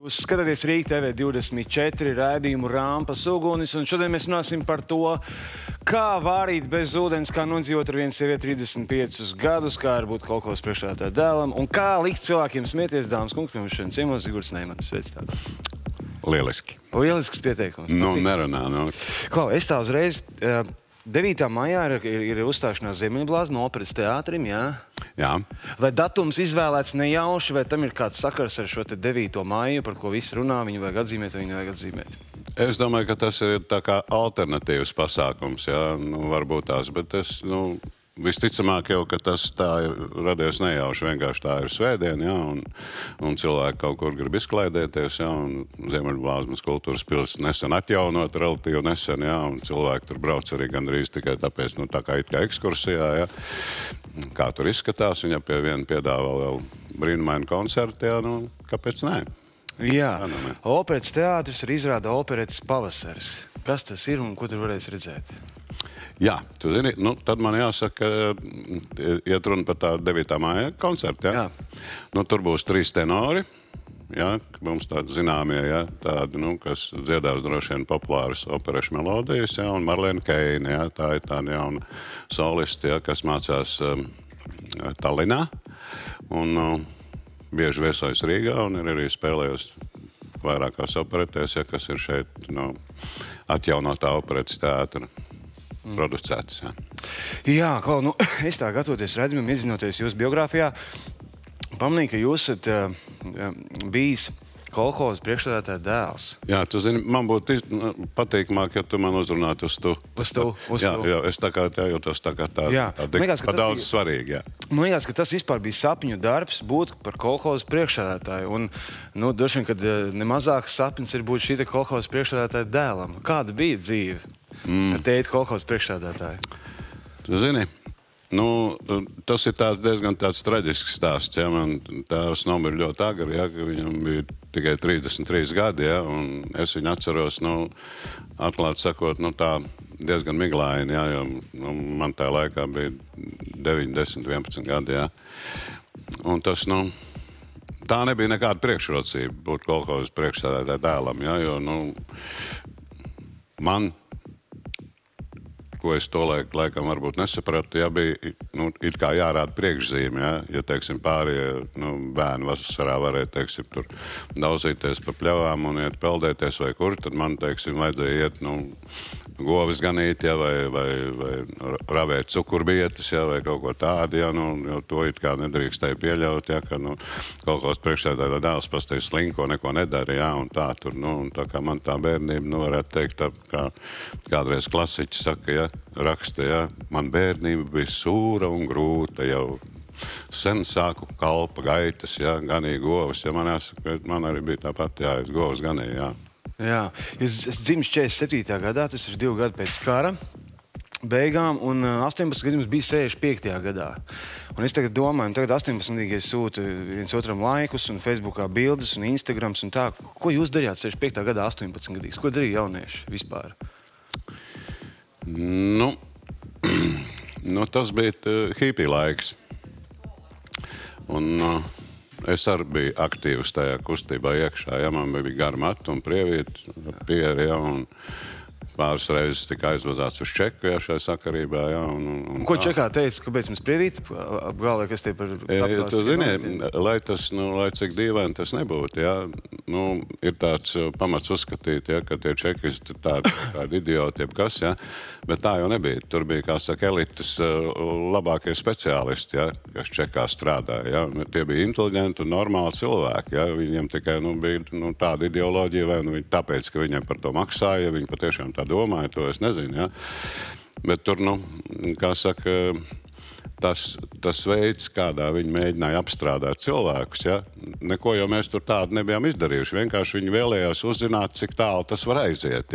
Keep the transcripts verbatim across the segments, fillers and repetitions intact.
Jūs skatāties Rīga T V divdesmit četri raidījumu Rampas ugunis, un šodien mēs runāsim par to, kā vārīt bez ūdens, kā nodzīvot ar vienu sievieti trīsdesmit piecus gadus, kā ar būt kolekcijas priekšsēdētāja dēlam, un kā likt cilvēkiem smieties, dāmas kungs, pie mums šodien ciemos Zigorts Neimanis. Sveic tādu. Lieliski. Lielisks pieteikums. Nu, nerunā, nu. Klau, es tā uzreiz... devītā maijā ir, ir, ir uzstāšanās Ziemeļblāzma operas teātrim, jā? Jā. Vai datums izvēlēts nejauši, vai tam ir kāds sakars ar šo te devīto maiju, par ko visi runā, viņu vajag atzīmēt, vai viņu vajag atzīmēt? Es domāju, ka tas ir tā kā alternatīvs pasākums, jā, nu, varbūt tās, bet es, nu, visticamāk jau, ka tas tā ir radies nejauši, vienkārši tā ir svētdiena, jā, un, un cilvēki kaut kur grib izklaidēties, jā, un Ziemeļblāzmas kultūras pils nesen atjaunot, relatīvi nesen, jā, un cilvēki tur brauc arī gandrīz tikai tāpēc, nu, tā kā it kā ekskursijā, jā, kā tur izskatās, viņa pie viena piedāvā vēl brīnumainu koncertu, jā, nu, kāpēc nē? Jā, operas teātris ir izrāda operetes Pavasaris. Kas tas ir un ko tur varēs redzēt? Jā, tu zini, nu, tad man jāsaka, iet runa par tādu devītā māja koncertu, jā? Jā. Nu, tur būs trīs tenori, jā, mums tādi zināmie, jā, tādi, nu, kas dziedās droši vien populāras operešu melodijas, jā, un Marlēna Keina, jā, tā ir tāda jauna solisti, jā, kas mācās um, Tallinā, un um, bieži viesojas Rīgā, un ir arī spēlējusi vairākās operetēs, ja, kas ir šeit, nu, atjaunotā operetes teātra mm. producētas. Jā, jā Klau, nu, es tā gatavoties redzamam, iedzinoties jūsu biogrāfijā, pamanīju, ka jūs esat uh, bijis kolekcijas priekšsēdētāja dēls. Jā, tu zini, man būtu patīkamāk, ja tu man uzrunātu uz tu. Uz tu, uz jā, tu. Jā, es tā kā tā jūtos tā kā tā, tā liekas, pa daudz bija, svarīgi, jā. Man liekas, ka tas vispār bija sapņu darbs būt par kolekcijas priekšsēdētāju. Un, nu, droši vien, kad nemazāks sapnis ir būt šī te kolekcijas priekšsēdētāja dēlam. Kāda bija dzīve mm. ar tēti kolekcijas priekšsēdētāju? Tu zini, nu, tas ir tāds diezgan tāds traģisks stāsts, ja, man tēvs nomira ļoti agri, ja, ka viņam bija tikai trīsdesmit trīs gadi, ja, un es viņu atceros, nu, atklāt sakot, nu, tā diezgan miglaini, ja, jo nu, man tā laikā bija deviņi, desmit, vienpadsmit gadi, ja, un tas, nu, tā nebija nekāda priekšrocība būt kolekcijas priekšsēdētāja dēlam, ja, jo, nu, man ko es to laik, laikam varbūt nesapratu, ja bija, nu, it kā jārāda priekšzīme, ja, ja, teiksim, pārējie, nu, bērni vasarā varēja, teiksim, tur daudzīties pa pļavām un iet peldēties vai kur, tad man, teiksim, vajadzēja iet, nu, govis ganīt, ja, vai, vai, vai ravēt cukurbietes, ja, vai kaut ko tādu, ja, nu, jo to it kā nedrīkstēja pieļaut, ja, ka, nu, kaut kāds priekšsēdētāja dēls pastāja slinko, neko nedara, ja, un tā tur, nu, un tā kā man tā bērnība, nu, varētu teikt, tā, kā kādreiz klasiķi saka, ja, raksta, ja, man bērnība bija sūra un grūta, jau sen sāku kalpa gaitas, ja, ganīja govs, ja, man jāsaka, man arī bija tāpat, jā, es govs ganīju, jā. Jā, jūs dzimis četrdesmit septītajā gadā, tas ir divi gadi pēc kara beigām, un astoņpadsmit gadījums bija sešdesmit piektajā gadā. Un es tagad domāju, tagad astoņpadsmitgadīgais sūta viens otram laikus, un Facebookā bildes, un Instagrams, un tā. Ko jūs darījāt sešdesmit piektā gadā astoņpadsmitgadīgs? Ko darīja jaunieši vispār? Nu, nu tas bija hipī laiks. Un uh, es arī biju aktīvs tajā kustībā iekšā. Ja, man bija gara matu un prievīti, pieri, ja, un pāris reizes tika aizvadāts uz Čeku, ja, šai sakarībā. Ja, un, un, un ko Čekā teica, kāpēc mums prievīti apgalvoja, kas tie par ja, tu zini, lai tas, nu, lai cik dīvaini tas nebūtu, ja, nu, ir tāds pamats uzskatīt, ja, ka tie čekisti tādi, tādi idioti, jeb kas, ja, bet tā jau nebija. Tur bija, kā saka, elites labākie speciālisti, ja, kas Čekā strādāja. Ja. Tie bija inteliģenti un normāli cilvēki. Ja. Viņiem tikai, nu, bija, nu, tāda ideoloģija, vai nu, tāpēc, ka viņiem par to maksāja, viņi patiešām tā domāju, to es nezinu, ja. Bet tur, nu, kā saka, tas, tas veids, kādā viņi mēģināja apstrādāt cilvēkus, ja, neko jau mēs tur tādu nebijām izdarījuši. Vienkārši viņi vēlējās uzzināt, cik tālu tas var aiziet, ja.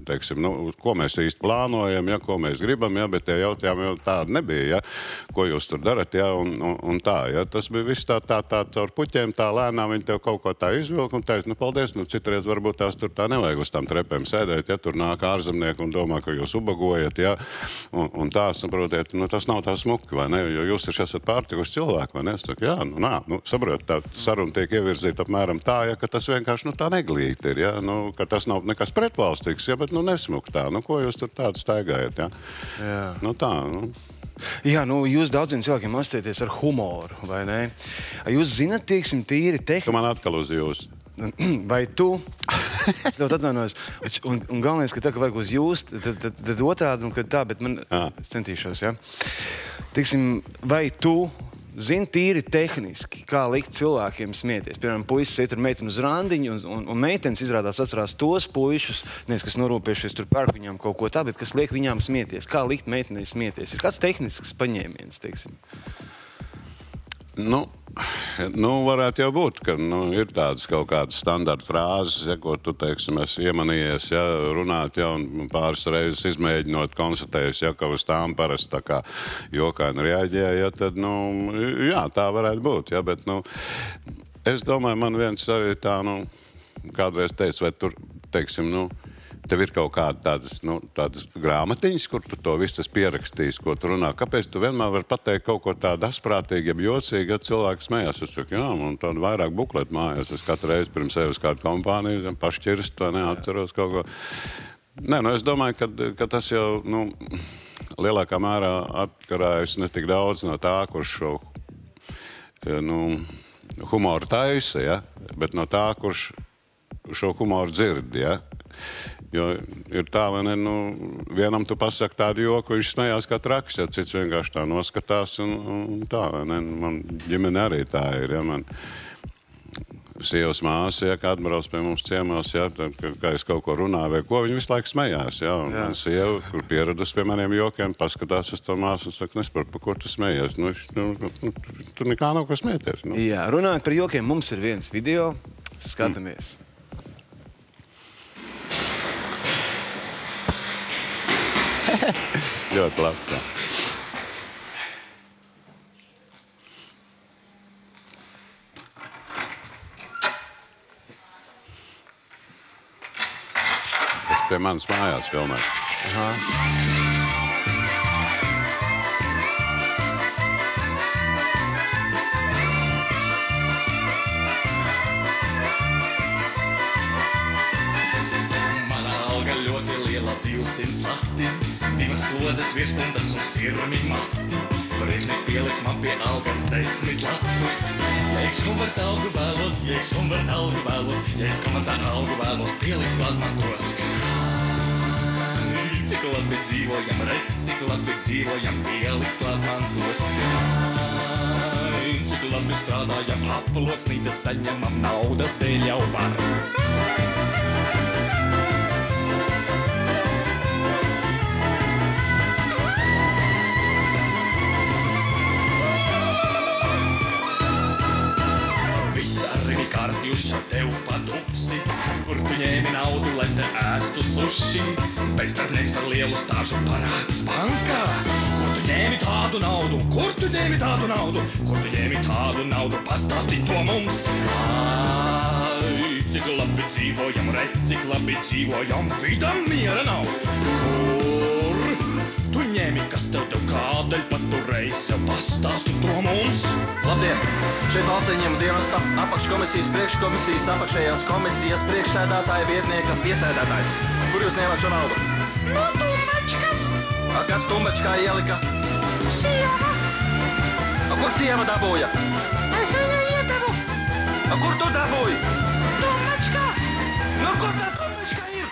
teiksim, nu, ko mēs īsti plānojam, ja, ko mēs gribam, ja, bet tie jautājumi jau tādi nebija, ja, ko jūs tur darat, ja, un, un, un tā, ja. Tas bija viss tā, tā, tā caur puķiem, tā lēnām viņi tev kaut ko tā izvilk un teica, nu, paldies, nu, citreiz varbūt tās tur tā nevajag uz tām trepēm sēdēt, ja, tur nāk ārzemnieki un domā, ka jūs ubagojat, ja, un, un tā, saprotiet, nu, tas nav tā smuki, vai ne, jo jūs taču esat pārtikuši cilvēki, vai ne, es saku, jā, nu, nā, nu, saprot, tā saruna tiek ievirzīta apmēram tā, ja, ka tas vienkārši, nu, tā neglīti ir, ja, nu, ka tas nav nekas pretvalstīgs, ja, bet, nu, nesmuk tā, nu, ko jūs tur tādu staigājat, ja, jā. Nu, tā, nu. Jā, nu, jūs daudziem cilvēkiem asociēties ar humoru, vai ne? Jūs zinat, tieksim, tīri tehniski. Tu man atkal uz jūs. Vai tu? Es ļoti atvainojos. Un, un galvenais, ka tā, ka vajag uz jūs, tad, tad, tad otrādi, un kad tā, bet man... Jā. Es centīšos, jā. Tieksim, vai tu zini tīri tehniski, kā likt cilvēkiem smieties? Piemēram, puisis iet ar meiteni uz randiņu, un, un, un meitenes izrādās atcerās tos puišus, nevis, kas norūpējušies tur pērk viņām kaut ko tā, bet kas liek viņām smieties. Kā likt meitenei smieties? Ir kāds tehnisks paņēmiens, teiksim? Nu, nu, varētu jau būt, ka nu, ir tādas kaut kādas standarta frāzes, ja, ko tu, teiksim, esi iemanījies, ja, runāt, ja, un pāris reizes izmēģinot, konstatējis, ja, ka uz tām parasti tā kā jokaini reaģē, ja, tad, nu, jā, tā varētu būt, ja, bet, nu, es domāju, man viens arī tā, nu, kādreiz teica, vai tur, teiksim, nu, tev ir kaut kāda tādas, nu, tādas grāmatiņas, kur tu to visu pierakstījis, ko tu runā. Kāpēc tu vienmēr vari pateikt kaut ko tādu asprātīgi, jeb jocīgi, ja cilvēki smējās? Es saku, jā, man tādu vairāk bukletu mājās. Es katru reizi pirms sevi uz kādu kompāniju pašķirstu, vai ne, atceros kaut ko. Nē, nu, es domāju, ka, ka tas jau, nu, lielākā mērā atkarājas ne tik daudz no tā, kurš šo, nu, humoru taisa, ja, bet no tā, kurš šo humoru dzird, ja. Jo ir tā, vai ne, nu, vienam tu pasaki tādu joku, viņš smējās kā traks, ja cits vienkārši tā noskatās un, un tā, vai ne, man ģimene arī tā ir, ja, man sievas māsa, ja, kad atbrauc pie mums ciemos, ja, tad, kā es kaut ko runāju vai ko, viņi visu laiku smējās, ja, un man sieva, kur pieradus pie maniem jokiem, paskatās uz to māsu un saka, nespart, pa ko tu smējies, nu, nu, nu, tur nekā nav ko smēties, nu. Jā, runājot par jokiem, mums ir viens video, skatamies. Mm. Ļoti labi, tā. Tas pie manas mājās filmē. Aha. Mana alga ļoti liela, divsimt lati. Divas slodzes virsstundas un sirmi mati. Priekšnieks pieliks man pie algas desmit latus. Ja es konvertu algu vēlos, ja es konvertu algu vēlos, ja es konvertu algu vēlos, pieliks klāt man tos. Ai, cik labi dzīvojam, redz, cik labi dzīvojam, pieliks klāt man tos. Ai, cik labi strādājam, aploksnītes saņemam, naudas dēļ jau var. Kārtjuši tev padupsi, kur tu ņēmi naudu, lai te ēstu suši. Bezdarbnieks ar lielu stāžu parādus bankā. Kur tu ņēmi tādu naudu, kur tu ņēmi tādu naudu, kur tu ņēmi tādu naudu, pastāsti to mums. Ai, cik labi dzīvojam, redz, cik labi dzīvojam, vidam miera nav. Kur tu ņēmi, kas tev tev kādēļ paturējis, jau pastāsti to mums. Labdien! Šeit valsts ieņēmuma dienesta apakškomisijas, priekškomisijas, apakšējās komisijas, priekšsēdētāja vietnieka, piesēdētājs. Kur jūs ņēmāt šo naudu? No tumbačkas. A, kas tumbačkā ielika? Sieva. A, kur sieva dabūja? Es viņu iedevu. A, kur tu dabūji? Tumbačkā. Nu, kur tā tumbačkā ir?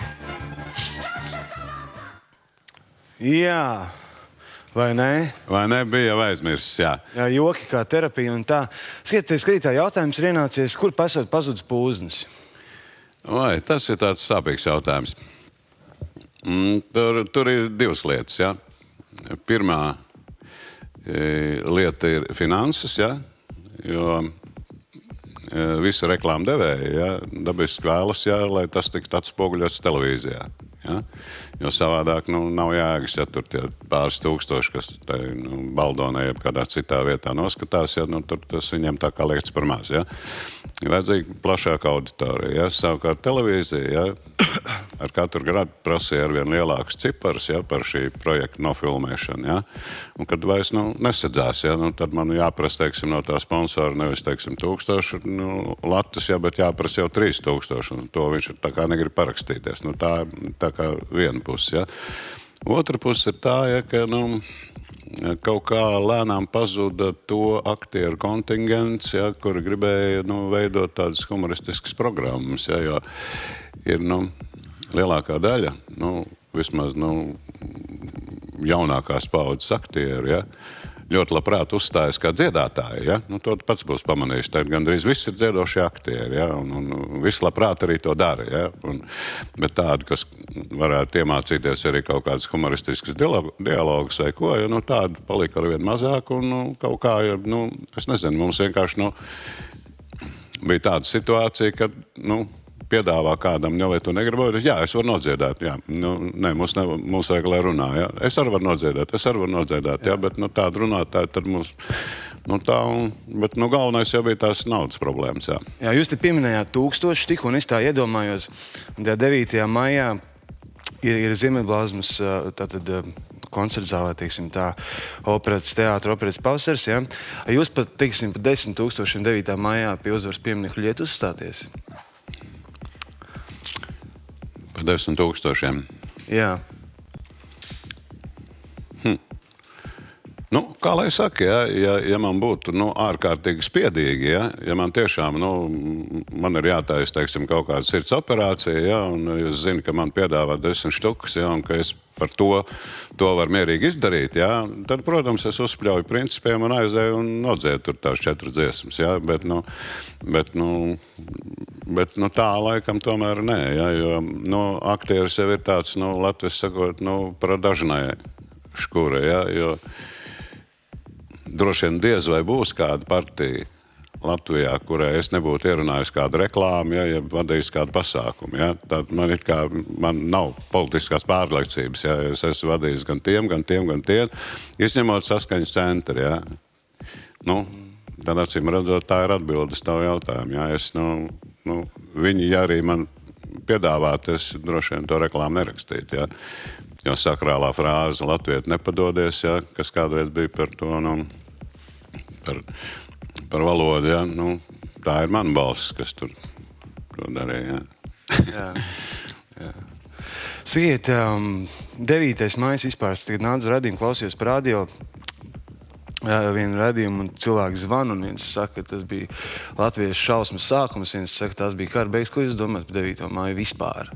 Jā. Vai ne? Vai ne, bija jau aizmirsis, jā. Jā, joki kā terapija un tā. Skatieties, skatītā jautājums ir ienācies, kur pasot pazudis pūznis? Vai, tas ir tāds sāpīgs jautājums. Mm, tur, tur ir divas lietas, jā. Pirmā e, lieta ir finanses, jā, jo e, visi reklāma devēji, jā, dabiski vēlas, jā, lai tas tiktu atspoguļots televīzijā. Ja? Jo savādāk nu, nav jēgas, ja tur tie pāris tūkstoši, kas te, nu, Baldonē jeb kādā citā vietā noskatās, ja, nu, tur tas viņiem tā kā liekas par maz. Ja? Ir vajadzīga plašāka auditorija. Ja? Savukārt televīzija, ja? Ar katru gadu prasīja arvien lielākus ciparus, ja? Par šī projekta nofilmēšanu. Ja? Un kad vairs nu, nesadzās, ja? Nu, tad man jāprasa, teiksim, no tā sponsora nevis, teiksim, tūkstoši nu, latus, ja? Bet jāprasa jau trīs tūkstoši, un to viņš tā kā negrib parakstīties. Nu, tā, tā kā viena puse, ja? Otra puse ir tā, ja, ka, nu, kaut kā lēnām pazuda to aktieru kontingents, ja, kuri gribēja nu, veidot tādas humoristiskas programmas, ja, jo ir nu, lielākā daļa, nu, vismaz nu, jaunākās paudzes aktieri, ja, ļoti labprāt uzstājas kā dziedātāji. Ja? Nu, to pats būs pamanījis. Tad gandrīz viss ir dziedošie aktieri. Ja? Un, un visi labprāt arī to dara. Ja? Un, bet tādi, kas varētu iemācīties arī kaut kādas humoristiskas dialogus vai ko, ja? Nu, tādi palika arvien mazāk. Un nu, kaut kā, ja, nu, es nezinu, mums vienkārši nu, bija tāda situācija, ka nu, piedāvā kādam, jau vai tu negribu, jā, es varu nodziedāt, jā, nu, ne, mums, ne, mums regulē runā, jā, es arī varu nodziedāt, es arī varu nodziedāt, jā, bet, nu, tāda runātāja, tad mums, nu, tā, un, bet, nu, galvenais jau bija tās naudas problēmas, jā. Jā, jūs te pieminējāt tūkstoši tik, un es tā iedomājos, devītajā maijā ir, ir Ziemeļblāzmas, tātad, koncerta zālē, teiksim tā, operetes teātra, operetes pavasaris, ja? Jūs pat, teiksim, pat desmit tūkstošiem devītā maijā pie Uzvaras pieminiekļa iet uzstāties? Par desmit tūkstošiem. Jā. Hm. Nu, kā lai saka, ja, ja, ja man būtu nu, ārkārtīgi spiedīgi, ja, ja man tiešām, nu, man ir jātais, teiksim, kaut kāda sirds operācija, ja, un es zinu, ka man piedāvā desmit štukas, ja, un ka es par to, to var mierīgi izdarīt, ja, tad, protams, es uzspļauju principiem un aizēju un nodziedu tur tās četras dziesmas, ja, bet, nu, bet, nu, bet, nu, tā laikam tomēr nē, ja, jo, nu, aktieris jau ir tāds, nu, latvis sakot, nu, pradažnai škura, ja, jo droši vien diez vai būs kāda partija Latvijā, kurai es nebūtu ierunājis kādu reklāmu, ja, ja vadījis kādu pasākumu. Ja. Tad man, ir kā, man nav politiskās pārliecības. Ja. Es esmu vadījis gan tiem, gan tiem, gan tiem, izņemot saskaņas centri. Ja. Nu, tad acīm redzot, tā ir atbildes tavu jautājumu. Ja. Es, nu, nu, viņi, ja arī man piedāvāt, es droši vien to reklāmu nerakstītu. Ja. Jo sakrālā frāze Latvieti nepadodies, ja, kas kādreiz bija par to, nu, par... par valodu, ja, nu, tā ir mana balss, kas tur to darīja, ja. Jā, jā. Sakiet, um, devītais maijs vispār, es tagad nācu radījumu, klausījos par radio, jā, vienu radījumu, un cilvēki zvan, un viens saka, ka tas bija Latvijas šausmas sākums, viens saka, tas bija kara beigas. Ko jūs domājat par devīto maiju vispār?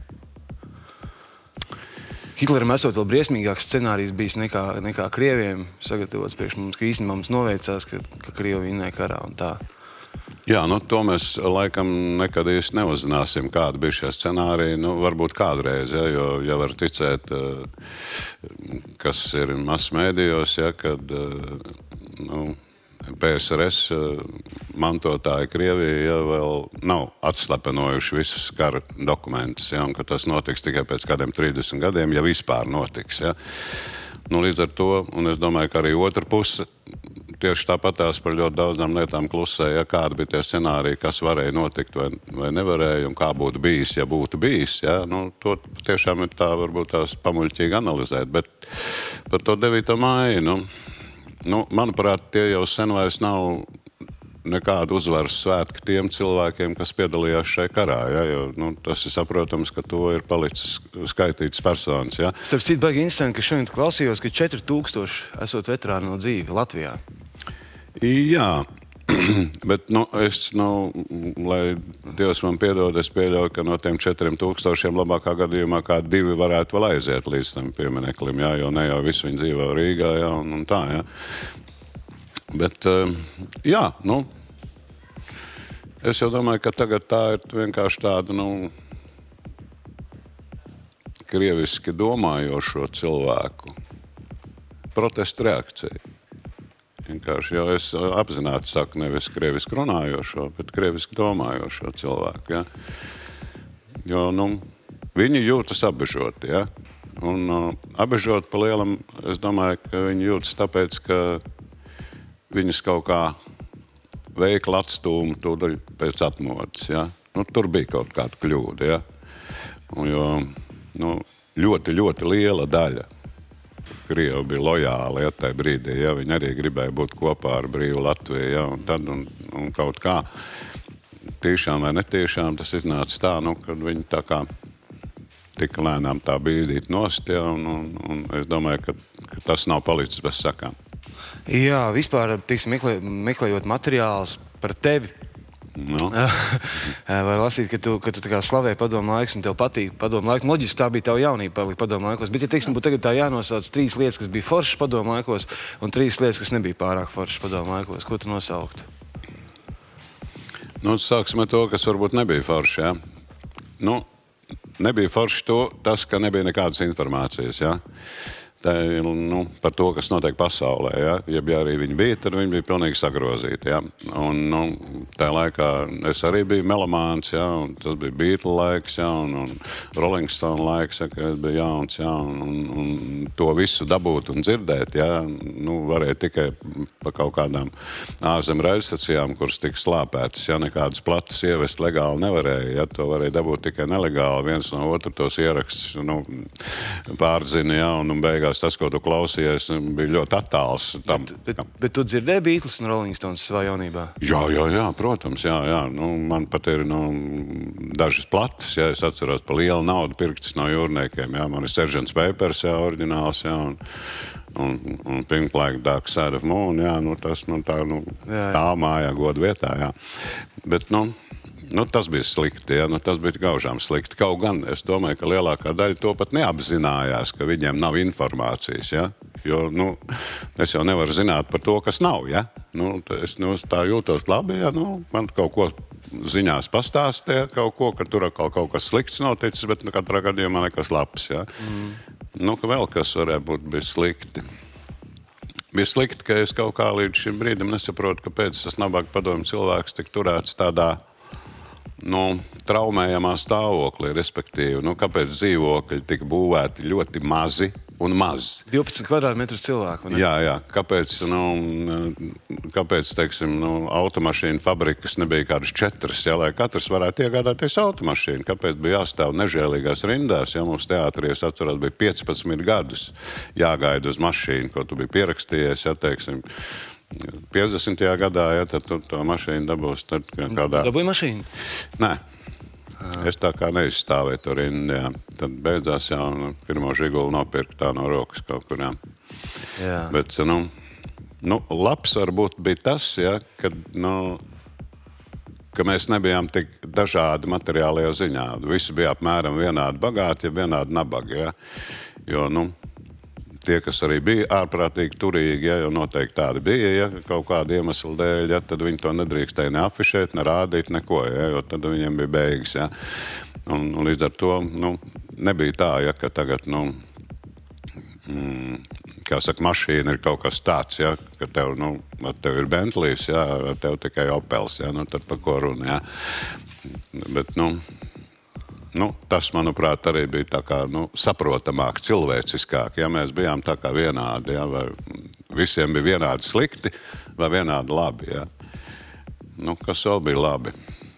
Hitleram esot vēl briesmīgāks scenārijs bijis nekā, nekā Krieviem sagatavots priekš mums, ka īstenībā mums noveicās, ka, ka Krievi vinnēja karā un tā. Jā, nu to mēs laikam nekad īsti neuzzināsim, kāda bija šie scenāriji. Nu, varbūt kādreiz, ja, jo, ja var ticēt, kas ir masmēdijos, ja, kad, nu, P S R S mantotāji Krievija ja, vēl nav atslepenojuši visus kara dokumentus, ja, un ka tas notiks tikai pēc kādiem trīsdesmit gadiem, ja vispār notiks. Ja. Nu, līdz ar to, un es domāju, ka arī otra puse tieši tāpatās par ļoti daudzām lietām klusē, ja kādi bija tie scenāriji, kas varēja notikt vai, vai nevarēja, un kā būtu bijis, ja būtu bijis. Ja. Nu, to tiešām ir tā, varbūt tās pamuļķīgi analizēt, bet par to devīto maiju, nu, Nu, manuprāt, tie jau sen vairs nav nekāda uzvaras svētki tiem cilvēkiem, kas piedalījās šajā karā. Ja, jo, nu, tas ir saprotams, ka to ir palicis skaitītas personas. Ja. Starp citu, baigi interesanti, ka šodien klausījos, ka četri tūkstoši esot veterāni no dzīvi Latvijā. Jā. Bet, nu, es, nu, lai Dievs man piedod, es pieļauju, ka no tiem četriem tūkstošiem labākā gadījumā kā divi varētu vēl aiziet līdz tam piemineklim, jā, jo ne jau visi viņi dzīvo Rīgā, jā, un, un tā, jā. Bet, jā, nu, es jau domāju, ka tagad tā ir vienkārši tāda, nu, krieviski domājošo cilvēku protestu reakcija. Vienkārši, jo es apzināti saku nevis krieviski runājošo, bet krieviski domājošo cilvēku. Ja? Jo, nu, viņi jūtas apbežoti, ja? Un uh, apbežot pa lielam, es domāju, ka viņi jūtas tāpēc, ka viņus kaut kā veikli atstūma tūdaļ pēc atmodas, ja? Nu, tur bija kaut kāda kļūda, ja? Un, jo nu, ļoti, ļoti liela daļa Krievi bija lojāli, ja, tajā brīdī, ja? Viņi arī gribēja būt kopā ar brīvu Latviju, ja? Un tad un, un kaut kā tiešām vai netiešām tas iznāca tā, nu, kad viņi tā kā tika lēnām tā bīdīt nost, ja, un, un, un es domāju, ka, ka tas nav palicis bez sakām. Jā, vispār, tiksim, meklē, meklējot materiālus par tevi, no. var lasīt, ka tu, ka tu tā kā slavēji padomu laiks un tev patīk padomu laiks. Loģiski tā bija tava jaunība palika padomu laikos, bet, ja teiksim, būtu tagad tā jānosauc trīs lietas, kas bija foršas padomu laikos, un trīs lietas, kas nebija pārāk foršas padomu laikos, ko tu nosauktu? Nu, sāksim ar to, kas varbūt nebija forši, ja? Nu, nebija forši to, tas, ka nebija nekādas informācijas, ja? Tā, nu, par to, kas notiek pasaulē, ja? Ja bija arī viņi bija, tad viņi bija pilnīgi sagrozīti, ja? Un, nu, tajā laikā es arī biju melomāns, ja? Un tas bija Beatle laiks, ja? Un, un Rolling Stone laiks, ja? Kad es biju jauns, ja? Un, un, un to visu dabūt un dzirdēt, ja? Nu, varēja tikai pa kaut kādām ārzem raidstacijām, kuras tika slāpētas, ja? Nekādas platas ievest legāli nevarēja, ja? To varēja dabūt tikai nelegāli, viens no otru tos ierakstus, nu, pārzina, ja? Un, un beigās tas, ko tu klausījies, bija ļoti attāls tam. Bet, bet, bet tu dzirdēji Beatles un Rolling Stones savā jaunībā? Jā, jā, jā, protams, jā, jā. Nu, man pat ir nu, dažas platas, ja es atceros pa lielu naudu pirktas no jūrniekiem, jā. Man ir sergeants Pepers, jā, oriģināls, jā, un, un, un Pink Flag Dark Side of Moon, jā, nu, tas, nu, tā, nu, jā, jā. Tā mājā godu vietā, jā. Bet, nu, Nu, tas bija slikti, ja? Nu, tas bija gaužām slikti. Kaut gan es domāju, ka lielākā daļa to pat neapzinājās, ka viņiem nav informācijas. Ja? Jo nu, es jau nevaru zināt par to, kas nav. Ja? Nu, es nu, tā jūtos labi, ja? Nu, man kaut ko ziņās pastāstīja, kaut ko, ka tur kaut, kaut kas slikts noticis, bet nu, katrā gadījumā nekas labs. Ja? Mm. Nu, ka vēl kas varētu būt bija slikti. Bija slikti, ka es kaut kā līdz šim brīdim nesaprotu, kāpēc tas nabaga padomju cilvēks tik turēts tādā nu, traumējamā stāvoklī, respektīvi, nu, kāpēc dzīvokļi tika būvēti ļoti mazi un maz. divpadsmit kvadrātmetrus cilvēku, ne? Jā, jā. Kāpēc, nu, kāpēc, teiksim, nu, automašīnu fabrikas nebija kādas četras, ja, lai katrs varētu iegādāties automašīnu? Kāpēc bija jāstāv nežēlīgās rindās, ja mums teātrī, es atceros, bija piecpadsmit gadus jāgaida uz mašīnu, ko tu biji pierakstījies, ja, teiksim, piecdesmitajā gadā, ja, tad tu to mašīnu dabūs tad kādā... Dabūji mašīnu? Nē. Es tā kā neizstāvēju tur rindu, jā. Tad beidzās, jā, un pirmo žigulu nopirku tā no rokas kaut kur, jā. Jā. Bet, nu, nu, labs varbūt bija tas, ja, kad, nu, ka mēs nebijām tik dažādi materiālajā ziņā. Visi bija apmēram vienādi bagāti, ja vienādi nabagi, ja. Jo, nu, tie, kas arī bija ārprātīgi turīgi, ja, jo noteikti tādi bija, ja, kaut kāda iemesla dēļ, ja, tad viņi to nedrīkstēja ne afišēt, ne rādīt, neko, ja, jo tad viņiem bija beigas, ja. Un, un līdz ar to, nu, nebija tā, ja, ka tagad, nu, mm, kā saka, mašīna ir kaut kas tāds, ja, ka tev, nu, tev ir Bentleys, ja, tev tikai Opels, ja, nu, tad par ko runa, ja. Bet, nu, Nu, tas, manuprāt, arī bija tā kā, nu, saprotamāk, cilvēciskāk, ja mēs bijām tā kā vienādi, ja, vai visiem bija vienādi slikti vai vienādi labi, ja. Nu, kas vēl bija labi?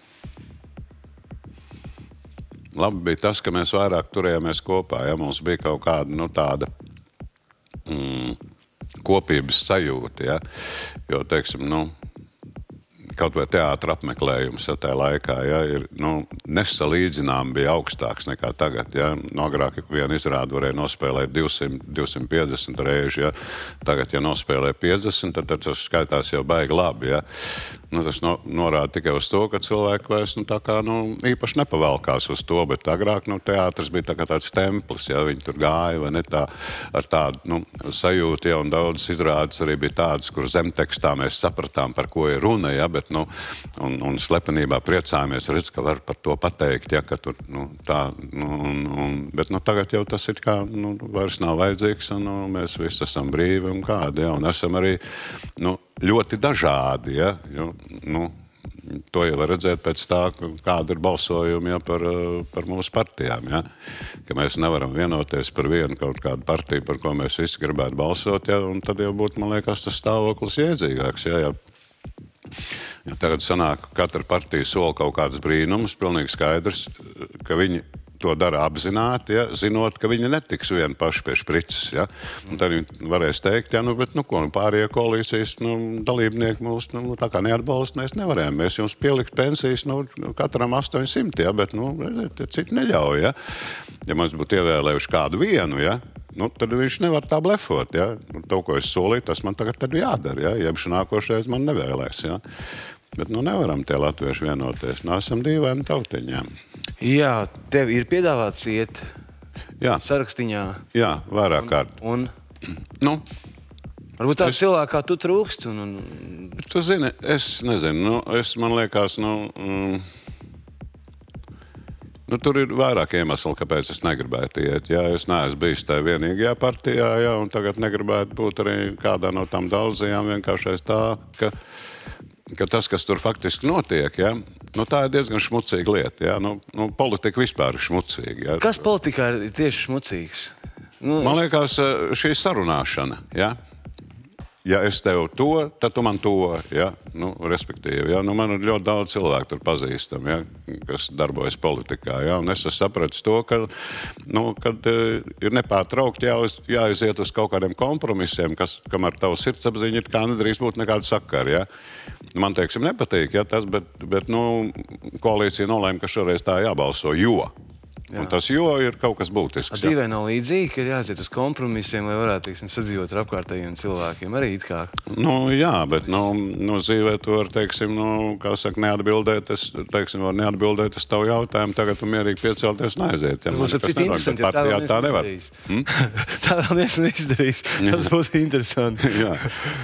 Labi bija tas, ka mēs vairāk turējāmies kopā, ja mums bija kaut kāda, nu, tāda mm, kopības sajūta, ja, jo, teiksim, nu, kaut vai teātra apmeklējums ja, tajā laikā, ja, ir, nu, nesalīdzinām bija augstāks nekā tagad, ja. No agrāk vienu izrādu varēja nospēlēt divsimt, divsimt piecdesmit reiži, ja. Tagad, ja nospēlē piecdesmit, tad, tad tas skaitās jau baigi labi, ja. Nu, tas no, norāda tikai uz to, ka cilvēki vairs, nu, tā kā, nu, īpaši nepavalkās uz to, bet agrāk, nu, teātris bija tā kā tāds templis, ja, viņi tur gāja, vai ne tā, ar tādu, nu, sajūtu, ja, un daudzas izrādes arī bija tādas, kur zemtekstā mēs sapratām, par ko ir runa, ja, bet, nu, un, un slepenībā priecājamies, redz, ka var par to pateikt, ja, ka tur, nu, tā, nu, un, un, bet, nu, tagad jau tas ir kā, nu, vairs nav vajadzīgs, un, nu, mēs visi esam brīvi un kādi, ja, un esam arī, nu, ļoti dažādi, ja, jo, nu, to jau var redzēt pēc tā, kāda ir balsojumi ja, par, par mūsu partijām. Ja. Ka mēs nevaram vienoties par vienu kaut kādu partiju, par ko mēs visi gribētu balsot, ja, un tad jau būtu, man liekas, tas stāvoklis iedzīgāks. Ja, ja. Ja tagad sanāk, ka katra partija sola kaut kādas brīnumus, pilnīgi skaidrs, ka viņi to dara apzināti, ja, zinot, ka viņi netiks vieni paši pie šprices. Ja. Un tad viņi varēs teikt, ja, nu, bet nu, ko, nu, pārējie koalīcijas nu, dalībnieki mūs nu, tā kā neatbalst, mēs nevarējām. Mēs jums pielikt pensijas nu, katram astoņsimt, ja, bet nu, redziet, citi neļauj. Ja. Ja mēs būtu ievēlējuši kādu vienu, ja, nu, tad viņš nevar tā blefot. Ja. To, ko es solīju, tas man tagad tad jādara. Ja. Jebš nākošais man nevēlēs. Ja. Bet nu nevaram tie latvieši vienoties. Nu, esam dīvaini tautiņām. Jā, tev ir piedāvāts iet Jā. sarakstiņā. Jā, vairāk kārt. Un, nu, varbūt tāds es... cilvēks kā tu trūkst. Un, un... Tu zini, es nezinu. Nu, es, man liekas, nu, mm, nu, tur ir vairāk iemesli, kāpēc es negribētu iet. Jā, es neesmu bijis tajā vienīgajā partijā, jā, un tagad negribētu būt arī kādā no tām daudzajām vienkāršais tā, ka ka tas, kas tur faktiski notiek, ja, nu, tā ir diezgan šmucīga lieta. Ja. Nu, nu, politika vispār ir šmucīga. Ja. Kas politikā ir tieši šmucīgs? Nu, Man es... liekas, šī sarunāšana. Ja. Ja es tev to, tad tu man to, ja, nu, respektīvi. Ja. Nu, man ir ļoti daudz cilvēku tur pazīstam, ja, kas darbojas politikā. Ja. Un es esmu sapratis to, ka, nu, kad uh, ir nepārtraukti jāiz, jāiziet uz kaut kādiem kompromisiem, kas, kam ar tavu sirdsapziņu it kā nedrīkst būt nekāda sakara. Ja. Man, teiksim, nepatīk ja, tas, bet, bet nu, koalīcija nolēma, ka šoreiz tā jābalso, jo. Jā. Un tas jo ir kaut kas būtisks. Dzīvē nav līdzīgi, ka ir jāiziet uz kompromisiem, lai varētu, teiksim, sadzīvot ar apkārtējiem cilvēkiem. Arī it kā. Nu, jā, bet nu, nu, dzīvē tu var, teiksim, nu, kā saka, neatbildēt, es, teiksim, var neatbildēt uz tavu jautājumu, tagad tu mierīgi piecelties un aiziet. Ja, tas būs citi interesanti, ja tā vēl tā nevar. Hmm? tā vēl neviens neizdarīs. Tas būtu interesanti. Jā.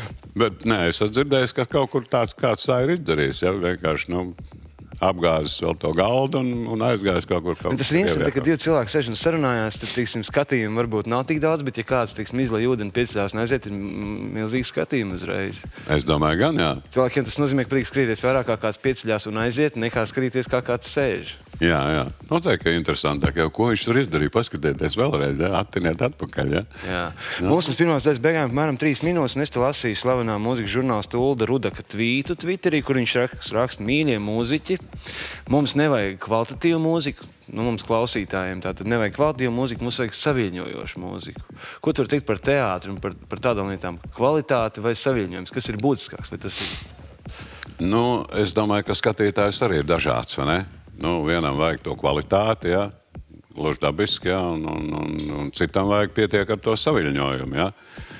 Bet, nē, es esmu dzirdējis, ka kaut kur tāds kāds tā ir izdarījis, ja, vienkārši, nu, apgāzis vēl to galdu un, un aizgājis kaut kur. Kaut tas ir interesanti, ka divi cilvēki sēž un sarunājās, tad, teiksim, skatījumu varbūt nav tik daudz, bet ja kāds, teiksim, izlai ūdeni pieceļās un aiziet, ir milzīgs skatījums uzreiz. Es domāju, gan, jā. Cilvēkiem tas nozīmē, ka patīk skatīties vairāk kā kāds pieceļās un aiziet, nekā skatīties kā kāds sēž. Jā, jā. Noteikti, ka interesantāk, jau ko viņš tur izdarīja, paskatieties vēlreiz, ja? Attiniet atpakaļ, ja? Jā. No. Mums tas pirmās daļas beigām apmēram trīs minūtes, un es te lasīju slavenā mūzikas žurnālista Ulda Rudaka tvītu Twitterī, kur viņš raksta, raksta mīļie mūziķi. Mums nevajag kvalitatīvu mūziku, nu, mums klausītājiem tātad nevajag kvalitatīvu mūziku, mums vajag saviļņojošu mūziku. Ko tu vari teikt par teātri un par, par tādām lietām? Kvalitāte vai saviļņojums? Kas ir būtiskāks? Vai tas ir... Nu, es domāju, ka skatītājs arī ir dažāds, vai ne? Nu, vienam vajag to kvalitāti, ja, gluži dabiski, ja, un, un, un, un citam vajag pietiek ar to saviļņojumu, ja.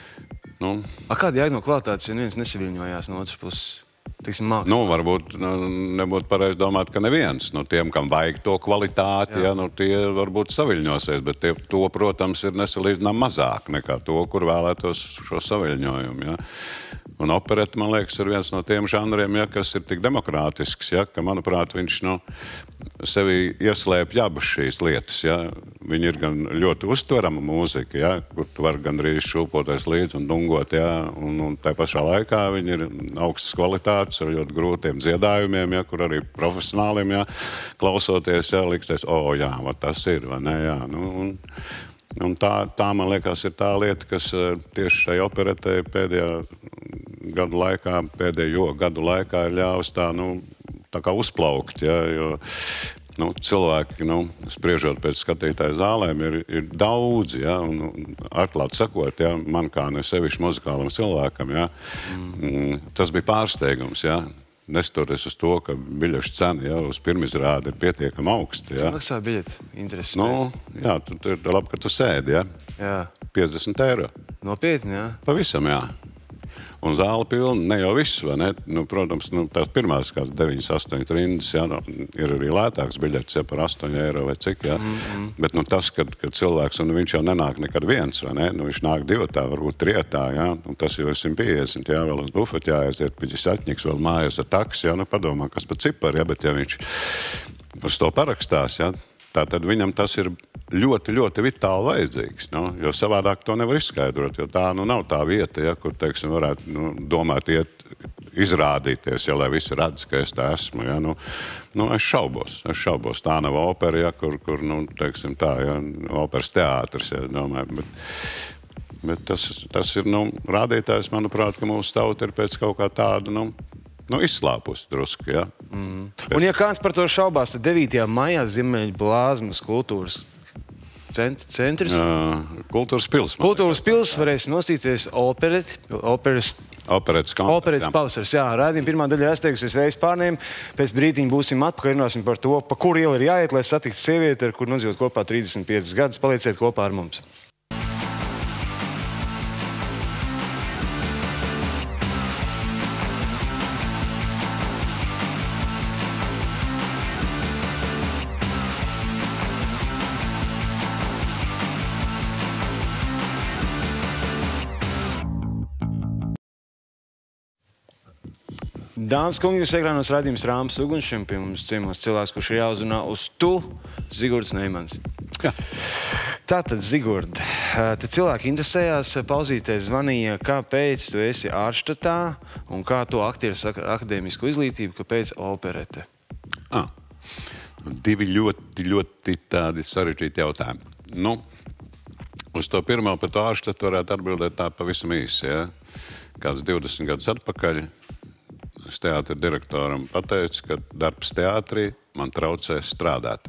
Nu. A, kāda jēga no kvalitātes, ja neviens nesaviļņojās no otras puses? Teiksim, mākslā. Nu, varbūt nu, nebūtu pareizi domāt, ka neviens. Nu, tiem, kam vajag to kvalitāti, ja, nu, tie varbūt saviļņosies, bet tie, to, protams, ir nesalīdzinām mazāk nekā to, kur vēlētos šo saviļņojumu, ja. Un opereta, man liekas, ir viens no tiem žanriem, ja, kas ir tik demokrātisks, ja, ka, manuprāt, viņš nu, sevi ieslēpj abas šīs lietas. Ja. Viņi ir gan ļoti uztverama mūzika, ja, kur tu vari gandrīz šūpoties līdzi un dungot, ja, un, un tā pašā laikā viņi ir augstas kvalitātes ar ļoti grūtiem dziedājumiem, ja, kur arī profesionāliem, ja, klausoties, ja, liksties, o, jā, va, tas ir, vai ne, jā. Nu, un, un tā, tā, man liekas, ir tā lieta, kas tieši šai operetei pēdējā gadu laikā, pēdējo gadu laikā ir ļāvis tā, nu, tā kā uzplaukt, ja, jo nu, cilvēki, nu, spriežot pēc skatītāju zālēm, ir, ir daudz, ja, un atklāt sakot, ja, man kā ne sevišķi muzikālam cilvēkam, ja, mm. tas bija pārsteigums, ja, nestoties uz to, ka biļešu cena, ja, uz pirmizrādi ir pietiekami augsta. Ja. Cik maksā biļeti? Interesanti. Nu, jā, tu, tu, tu labi, ka tu sēdi, ja, jā. piecdesmit eiro. Nopietni, jā? Pavisam, jā. Un zāle pilna, ne jau viss, vai ne? Nu, protams, nu, tās pirmās kāds deviņas, astoņas rindas, ja, nu, ir arī lētāks biļets, ja, par astoņu eiro vai cik, ja. Mm -hmm. Bet nu, tas, kad, kad cilvēks, un viņš jau nenāk nekad viens, vai ne? Nu, viņš nāk divatā, varbūt trietā, ja, un tas jau ir simt piecdesmit, ja, vēl uz bufeti jāaiziet, piķis vēl mājas ar taks, ja, nu, padomā, kas pa cipari, ja, bet ja viņš uz to parakstās, ja, tā tad viņam tas ir ļoti, ļoti vitāli vajadzīgs, nu, jo savādāk to nevar izskaidrot, jo tā nu nav tā vieta, ja, kur, teiksim, varētu nu, domāt iet izrādīties, ja, lai visi redz, ka es tā esmu. Ja, nu, nu, es šaubos, es šaubos. Tā nav opera, ja, kur, kur nu, teiksim tā, ja, operas teātris, ja, domāju, bet, bet tas, tas ir, nu, rādītājs, manuprāt, ka mūsu tauta ir pēc kaut kā tāda, nu, nu izslāpus drusku, ja. Mm. Un ja kāds par to šaubās, tad devītajā maijā Ziemeļu blāzmas kultūras centrs. Uh, kultūras pils. Kultūras pils varēs nostīties opereti, operas Operetes koncerts. Operetes pavasars, jā. Rādījuma pirmā daļa ir aizteikusies Vējas pārniem. Pēc brītiņa būsim atpakaļ, runāsim par to, pa kur ielu ir jāiet, lai satiktu sievieti, ar kur nodzīvot kopā trīsdesmit piecus gadus. Palieciet kopā ar mums. Dāmas kungi, jūs ekrānos rādījums Rāms Ugunšiem, pie mums ciemos cilvēks, kurš ir jāuzrunā uz tu, Zigurds Neimans. Jā. Tātad, Zigurd, te cilvēki interesējās, pauzītē zvanīja, kāpēc tu esi ārštatā un kā tu aktieris akadēmisku izglītību, kāpēc operete? Ah, divi ļoti, ļoti tādi sarežģīti jautājumi. Nu, uz to pirmo par to ārštatu varētu atbildēt tā pavisam īsi, ja? Kāds divdesmit gadus atpakaļ. Es teātra direktoram pateicu, ka darbs teātrī man traucē strādāt.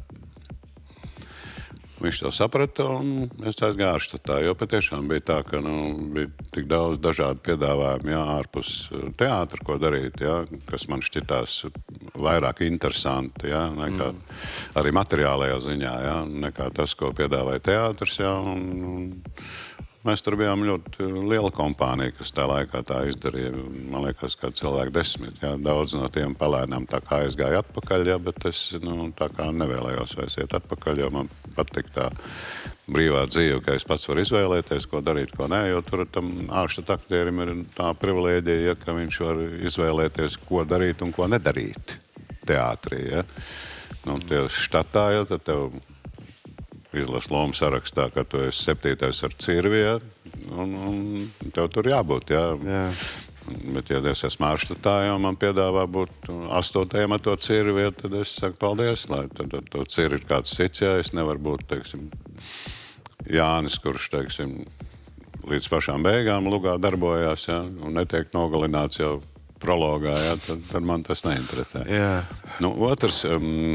Viņš to saprata un es aizgāju ārštatā, jo patiešām bija tā, ka nu, bija tik daudz dažādu piedāvājumu jā, ārpus teātra, ko darīt, jā, kas man šķitās vairāk interesanti, jā, nekā mm. arī materiālajā ziņā, jā, nekā tas, ko piedāvāja teātrs. Jā, un, un, Mēs tur bijām ļoti liela kompānija, kas tā laikā tā izdarīja. Man liekas, kā cilvēki desmit. Jā. Daudz no tiem palēnām tā kā aizgāja atpakaļ, jā, bet es nu, tā kā nevēlējos vairs iet atpakaļ, jo man patīk tā brīvā dzīve, ka es pats varu izvēlēties, ko darīt, ko nē, jo tur tam ārštata aktierim ir tā privilēģija, ja, ka viņš var izvēlēties, ko darīt un ko nedarīt teātrī. Ja. Nu, tie štatā, ja, tad tev izlas lomu sarakstā, ka tu esi septītais ar cirvi, ja, un, un tev tur jābūt, jā. Jā. Bet, ja es esmu ārštatā, ja man piedāvā būt astotajam ar to cirvi, ja, tad es saku paldies, lai tad ar to cirvi ir kāds cits, ja es nevaru būt, teiksim, Jānis, kurš, teiksim, līdz pašām beigām lugā darbojās, ja, un netiek nogalināts jau prologā, ja, tad, tad man tas neinteresē. Jā. Nu, otrs... Um,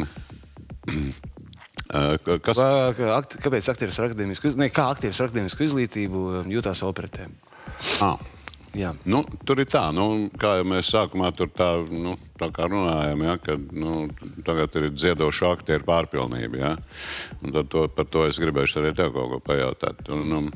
Kas... Kāpēc aktieris ar akadēmisku, ne, kā aktieris ar akadēmisku izglītību jūtās operetē? Ah. Jā. Nu, tur ir tā, nu, kā jau mēs sākumā tur tā, nu, tā kā runājam, ja, ka nu, tagad ir dziedošu aktieru pārpilnība. Ja, un tad to, par to es gribēšu arī tev kaut ko pajautāt. Un, um,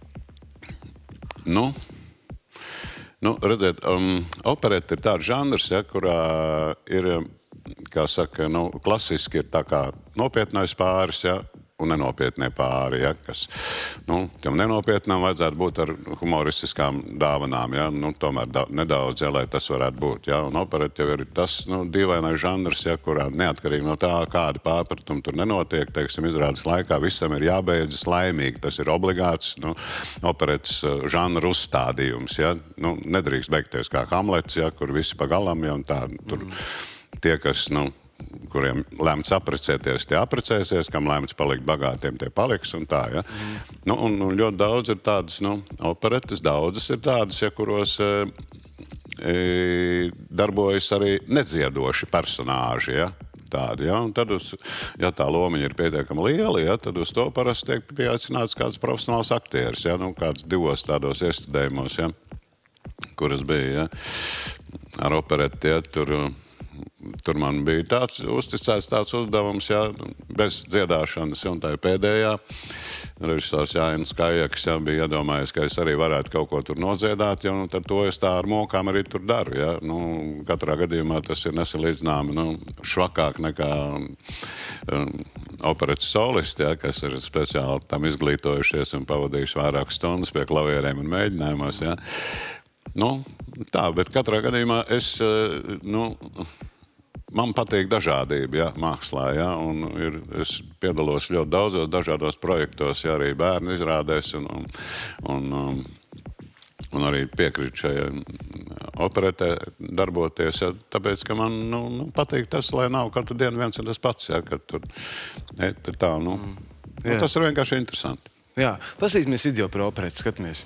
nu, nu, redziet, um, operete ir tāds žanrs, ja, kurā ir... kā saka, nu, klasiski ir tā kā nopietnais pāris, ja, un nenopietnie pāri, ja, kas, nu, tam nenopietnām vajadzētu būt ar humoristiskām dāvanām, ja, nu, tomēr da, nedaudz, ja, lai tas varētu būt, ja, un operete jau ir tas, nu, dīvainais žanrs, ja, kurā neatkarīgi no tā, kāda pārpratuma tur nenotiek, teiksim, izrādes laikā, visam ir jābeidzas laimīgi, tas ir obligāts, nu, operetes žanru uzstādījums, ja, nu, nedrīkst beigties kā Hamlets, ja, kur visi pa galam, ja, un tā, tur... Mm. Tie, kas, nu, kuriem lēmts aprecēties, tie aprecēsies, kam lēmts palikt bagātiem, tie paliks un tā, ja. Mm. Nu, un, un ļoti daudz ir tādas, nu, operetes, daudzas ir tādas, ja, kuros e, e, darbojas arī nedziedoši personāži, ja, tādi, ja, un tad, uz, ja tā lomiņa ir pietiekama liela, ja, tad uz to parasti tiek pieaicināts kāds profesionāls aktieris, ja, nu, kāds divos tādos iestudējumos, ja, kuras bija, ja, ar opereti, ja, tur... Tur man bija tāds uzticēts tāds uzdevums, jā, bez dziedāšanas, un tā ir pēdējā. Režisors Jānis Kājaks, jā, bija iedomājies, ka es arī varētu kaut ko tur nodziedāt, ja, un tad to es tā ar mokām arī tur daru, jā. Nu, katrā gadījumā tas ir nesalīdzināmi, nu, švakāk nekā um, operetes solisti, jā, kas ir speciāli tam izglītojušies un pavadījuši vairākas stundas pie klavierēm un mēģinājumos, jā. Nu, tā, bet katrā gadījumā es, nu, man patīk dažādība, ja, mākslā, ja, un ir, es piedalos ļoti daudzos dažādos projektos, ja, arī bērnu izrādēs, un, un, un, un arī piekrītu šajai operetē darboties, ja, tāpēc, ka man nu, nu, patīk tas, lai nav katru dienu viens un tas pats, ja, kad tur e, tā, nu, mm. nu, tas ir vienkārši interesanti. Jā, pasīsimies video par opereti, skatāmies.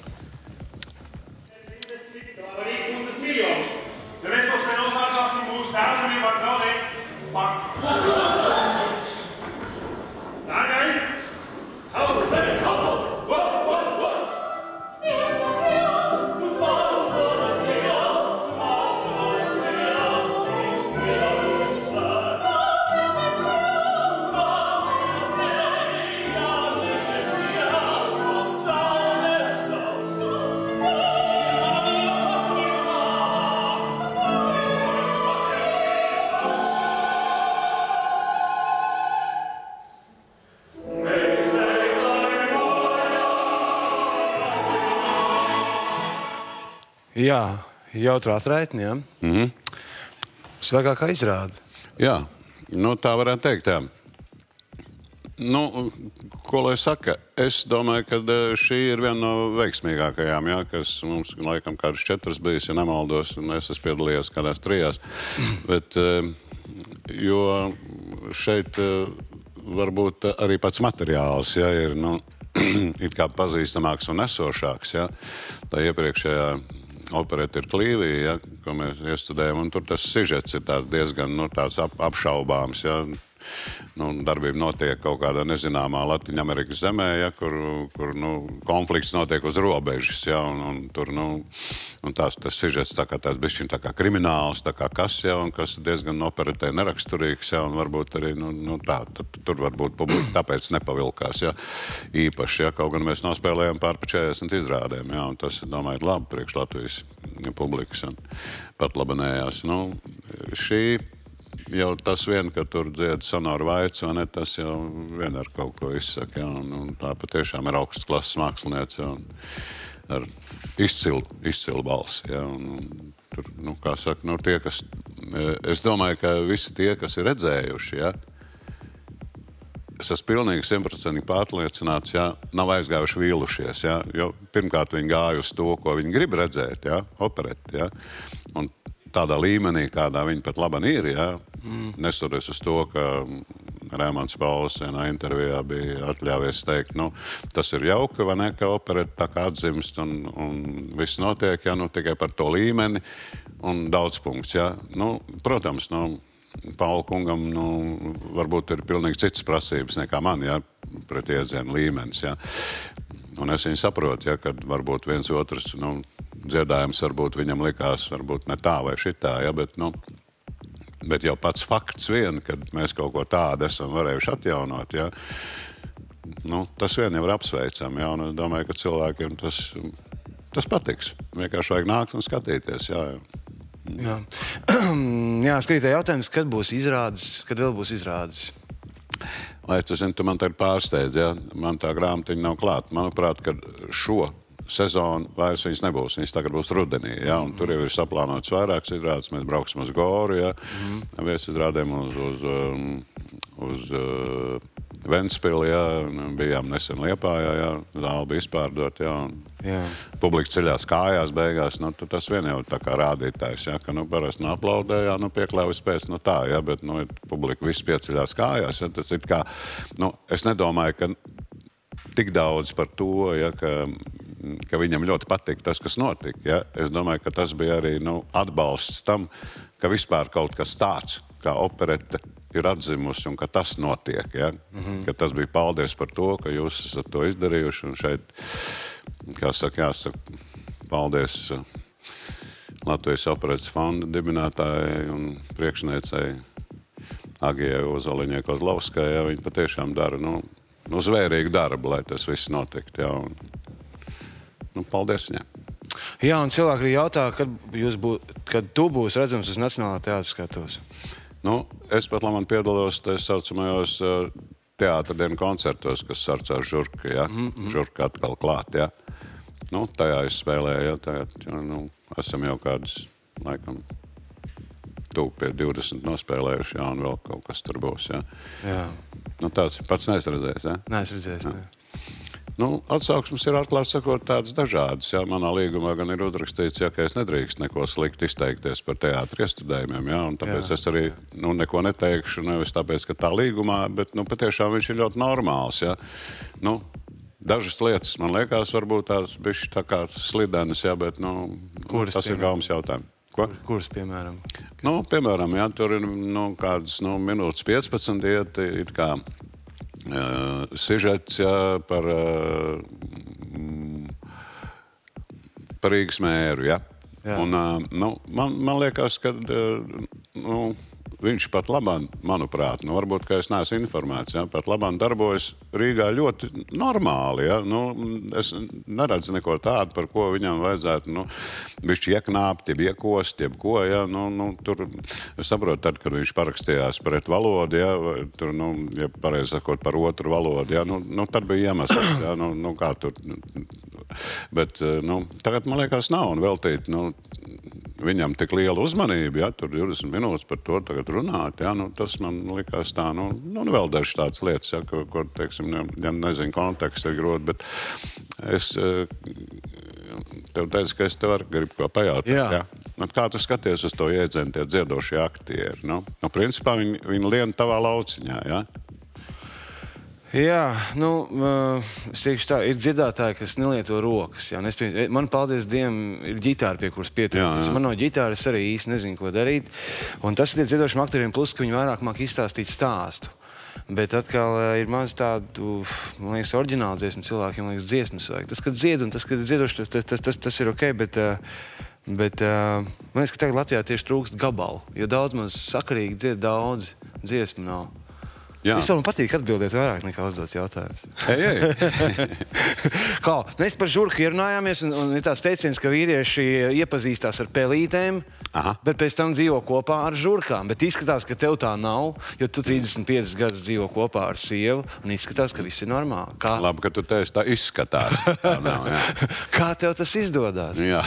Ja mēs tos nenosārgāsim, būs tēvzemība ar draudēju par... Dārgai! Help! Help! What's, what's, what's? Yes, yes! Vārus nosacījās, mākot cījās, trīs cījās, slēdz. Tātris nekās, vārus nezījās, nevies cījās, un saule neresās. Jā, jautrā atraitni, jā. Mhm. Svaigākā izrāda. Jā, nu tā varētu teikt, jā. Nu, ko lai saka? Es domāju, ka šī ir viena no veiksmīgākajām, jā, kas mums laikam kādas četras bijis, ja nemaldos, un es esmu piedalījies kādās trijās. Bet, jo šeit varbūt arī pats materiāls, jā, ir, nu, ir kā pazīstamāks un esošāks, jā. Tā iepriekšējā opereta ir Klīvija, ja, ko mēs iestudējam, un tur tas sižets ir tās diezgan nu, tās ap, apšaubāms. Ja. Nu, darbība notiek kaut kādā nezināmā Latviņamerikas zemē, ja, kur, kur nu, konflikts notiek uz robežas. Ja, un, un tur nu, un tās, tas sižets tā kā tās bišķiņ tā kā krimināls, tā kā kas, ja, un kas diezgan operetē neraksturīgs, ja, un varbūt arī nu, nu, tā, tad, tur varbūt publika tāpēc nepavilkās ja, īpaši. Ja, kaut gan mēs nospēlējām pār pa četrdesmit izrādēm, ja, un tas, domāju, ir labi priekš Latvijas publikas un pat labanējās. Nu, šī jau tas vien, ka tur dzied Sonora Vaica, vai ne, tas jau vien ar kaut ko izsaka, ja, un, un tā patiešām ir augsts klases māksliniece, ja, un ar izcilu, izcilu balsi, ja, un, un tur, nu, kā saka, nu, tie, kas, es domāju, ka visi tie, kas ir redzējuši, ja, es esmu pilnīgi simtprocentīgi pārliecināts, ja, nav aizgājuši vīlušies, ja, jo pirmkārt viņi gāja uz to, ko viņi grib redzēt, ja, opereti, ja, un tādā līmenī, kādā viņi pat laban ir, ja, mm. nesoties uz to, ka Rēmons Pauls vienā intervijā bija atļāvies teikt, nu, tas ir jauka, vai ne, ka opereta tā kā atzimst un, un viss notiek, ja, nu, tikai par to līmeni un daudz punkts, ja. Nu, protams, nu, Paula kungam, nu, varbūt ir pilnīgi citas prasības nekā man, ja, pret iedzienu līmenis, ja. Un es viņu saprotu, ja, kad varbūt viens otrs, nu, dziedājums varbūt viņam likās, varbūt ne tā vai šitā, ja, bet, nu, bet jau pats fakts vien, kad mēs kaut ko tādu esam varējuši atjaunot, ja, nu, tas vien jau ir apsveicam, ja, un es domāju, ka cilvēkiem tas, tas patiks. Vienkārši vajag nākt un skatīties, jā, jā. Jā, jā skatītāji jautājums, kad būs izrādes, kad vēl būs izrādes? Lai tu zini, tu man tā ir pārsteidz, ja? Man tā grāmatiņa nav klāta. Manuprāt, ka šo sezonu vairs viņas nebūs. Viņas tagad būs rudenī, ja? Un tur jau ir saplānots vairākas izrādes. Mēs brauksim uz Goru, ja? Mm. Viesizrādēm uz, uz, uz uh, Ventspili, ja? Bijām nesen Liepājā, ja? Zāle bija izpārdot, ja? Un jā. Publika ceļās kājās beigās. Nu, tas vien jau tā kā rādītājs, ja? Ka nu, parasti nu, aplaudē, ja? Nu, piekļaujas pēc, nu tā, ja? Bet nu, publika viss pieceļās kājās. Ja? Tas ir kā, nu, es nedomāju, ka tik daudz par to, ja, ka, ka viņam ļoti patīk tas, kas notika. Ja? Es domāju, ka tas bija arī nu, atbalsts tam, ka vispār kaut kas tāds, kā operete, ir atzimusi un ka tas notiek. Ja? Mm-hmm. Ka tas bija paldies par to, ka jūs esat to izdarījuši. Un šeit, kā saka, jāsaka, paldies Latvijas operetes fonda dibinātājai un priekšniecei Agijai Ozoliņai Kozlovskai. Ja? Viņi patiešām dara, nu, nu, zvērīgu darbu, lai tas viss notikt. Ja? Un, nu, paldies viņai. Jā, un cilvēki arī jautā, kad, jūs bū, kad tu būsi redzams uz Nacionālā teātra skatos? Nu, es pat labāk piedalos tā saucamajos uh, teātra dienu koncertos, kas sarcās Žurka, ja? Mm-hmm. Žurka atkal klāt, ja? Nu, tajā es spēlēju, ja? Tajā, ja, nu, esam jau kādus, laikam, tūk pie divdesmit nospēlējuši, ja? Un vēl kaut kas tur būs, ja? Jā. Nu, tāds pats neesi redzējis, ja? Neesi redzējis, ja? Ne. Nu, atsauksmes ir atklāt sakot tādas dažādas. Jā. Manā līgumā gan ir uzrakstīts, jā, ka es nedrīkst neko slikti izteikties par teātri iestudējumiem. Jā, un tāpēc jā. Es arī nu, neko neteikšu, nevis tāpēc, ka tā līgumā, bet nu, patiešām viņš ir ļoti normāls. Jā. Nu, dažas lietas, man liekas, varbūt tās bišķi tā kā slidenas, jā, bet nu, Kuras, tas piemēram? Ir galvas jautājums. Ko? Kuras, piemēram? Nu, piemēram, jā, tur ir nu, kādas nu, minūtes piecpadsmit iet, ir kā uh, sižets jā, par, uh, par Rīgas mēru, jā. Jā. Un, uh, nu, man, man liekas, ka uh, nu, viņš pat labāk, manuprāt, nu, varbūt, ka es neesmu informēts, ja, pat labāk darbojas Rīgā ļoti normāli. Ja. Nu, es neredzu neko tādu, par ko viņam vajadzētu nu, bišķi ieknāpt, jeb iekost, jeb ko. Ja. Nu, nu, tur, es saprotu, tad, kad viņš parakstījās pret valodu, ja, vai, tur, nu, ja pareizi sakot par otru valodu, ja, nu, nu, tad bija iemesls. Ja, nu, nu, kā tur, bet nu, tagad, man liekas, nav un veltīt, nu, viņam tik liela uzmanība, ja, tur divdesmit minūtes par to tagad runāt, ja, nu, tas man likās tā, nu, nu vēl dažas tādas lietas, ja, ko, ko teiksim, ja nezinu, konteksts ir grūti, bet es tev teicu, ka es tev arī gribu ko pajautāt. Jā. Ja. Nu, kā tu skaties uz to iedzienu, tie dziedošie aktieri? Nu, nu, principā viņi, viņi lien tavā lauciņā, ja? Jā, nu, es teikšu tā, ir dziedātāji, kas nelieto rokas. Jā, man, paldies Dievam, ir ģitāra, pie kuras pieturēties. Man no ģitāras arī īsti nezinu, ko darīt. Un tas ir tie dziedošiem aktoriem plus, ka viņi vairāk māk izstāstīt stāstu. Bet atkal ir maz tādu, man liekas, oriģinālu dziesmu cilvēkiem, liekas, dziesmas vajag. Tas, kad dzied un tas, kad dziedoši, tas, tas, tas, tas ir ok, bet, bet man liekas, ka tagad Latvijā tieši trūkst gabalu, jo daudz maz sakarīgi dzied daudz, dziesmu nav. Jā. Vispār man patīk atbildēt vairāk nekā uzdot jautājumus. Ei, ei. Kā, mēs par žurku ierunājāmies, un, un ir tāds teiciens, ka vīrieši iepazīstās ar pelītēm, Aha. bet pēc tam dzīvo kopā ar žurkām. Bet izskatās, ka tev tā nav, jo tu trīsdesmit piecus gadus dzīvo kopā ar sievu, un izskatās, ka viss ir normāli. Kā... Labi, ka tu teici, tā izskatās. Tā nav, jā. Kā tev tas izdodās? Jā.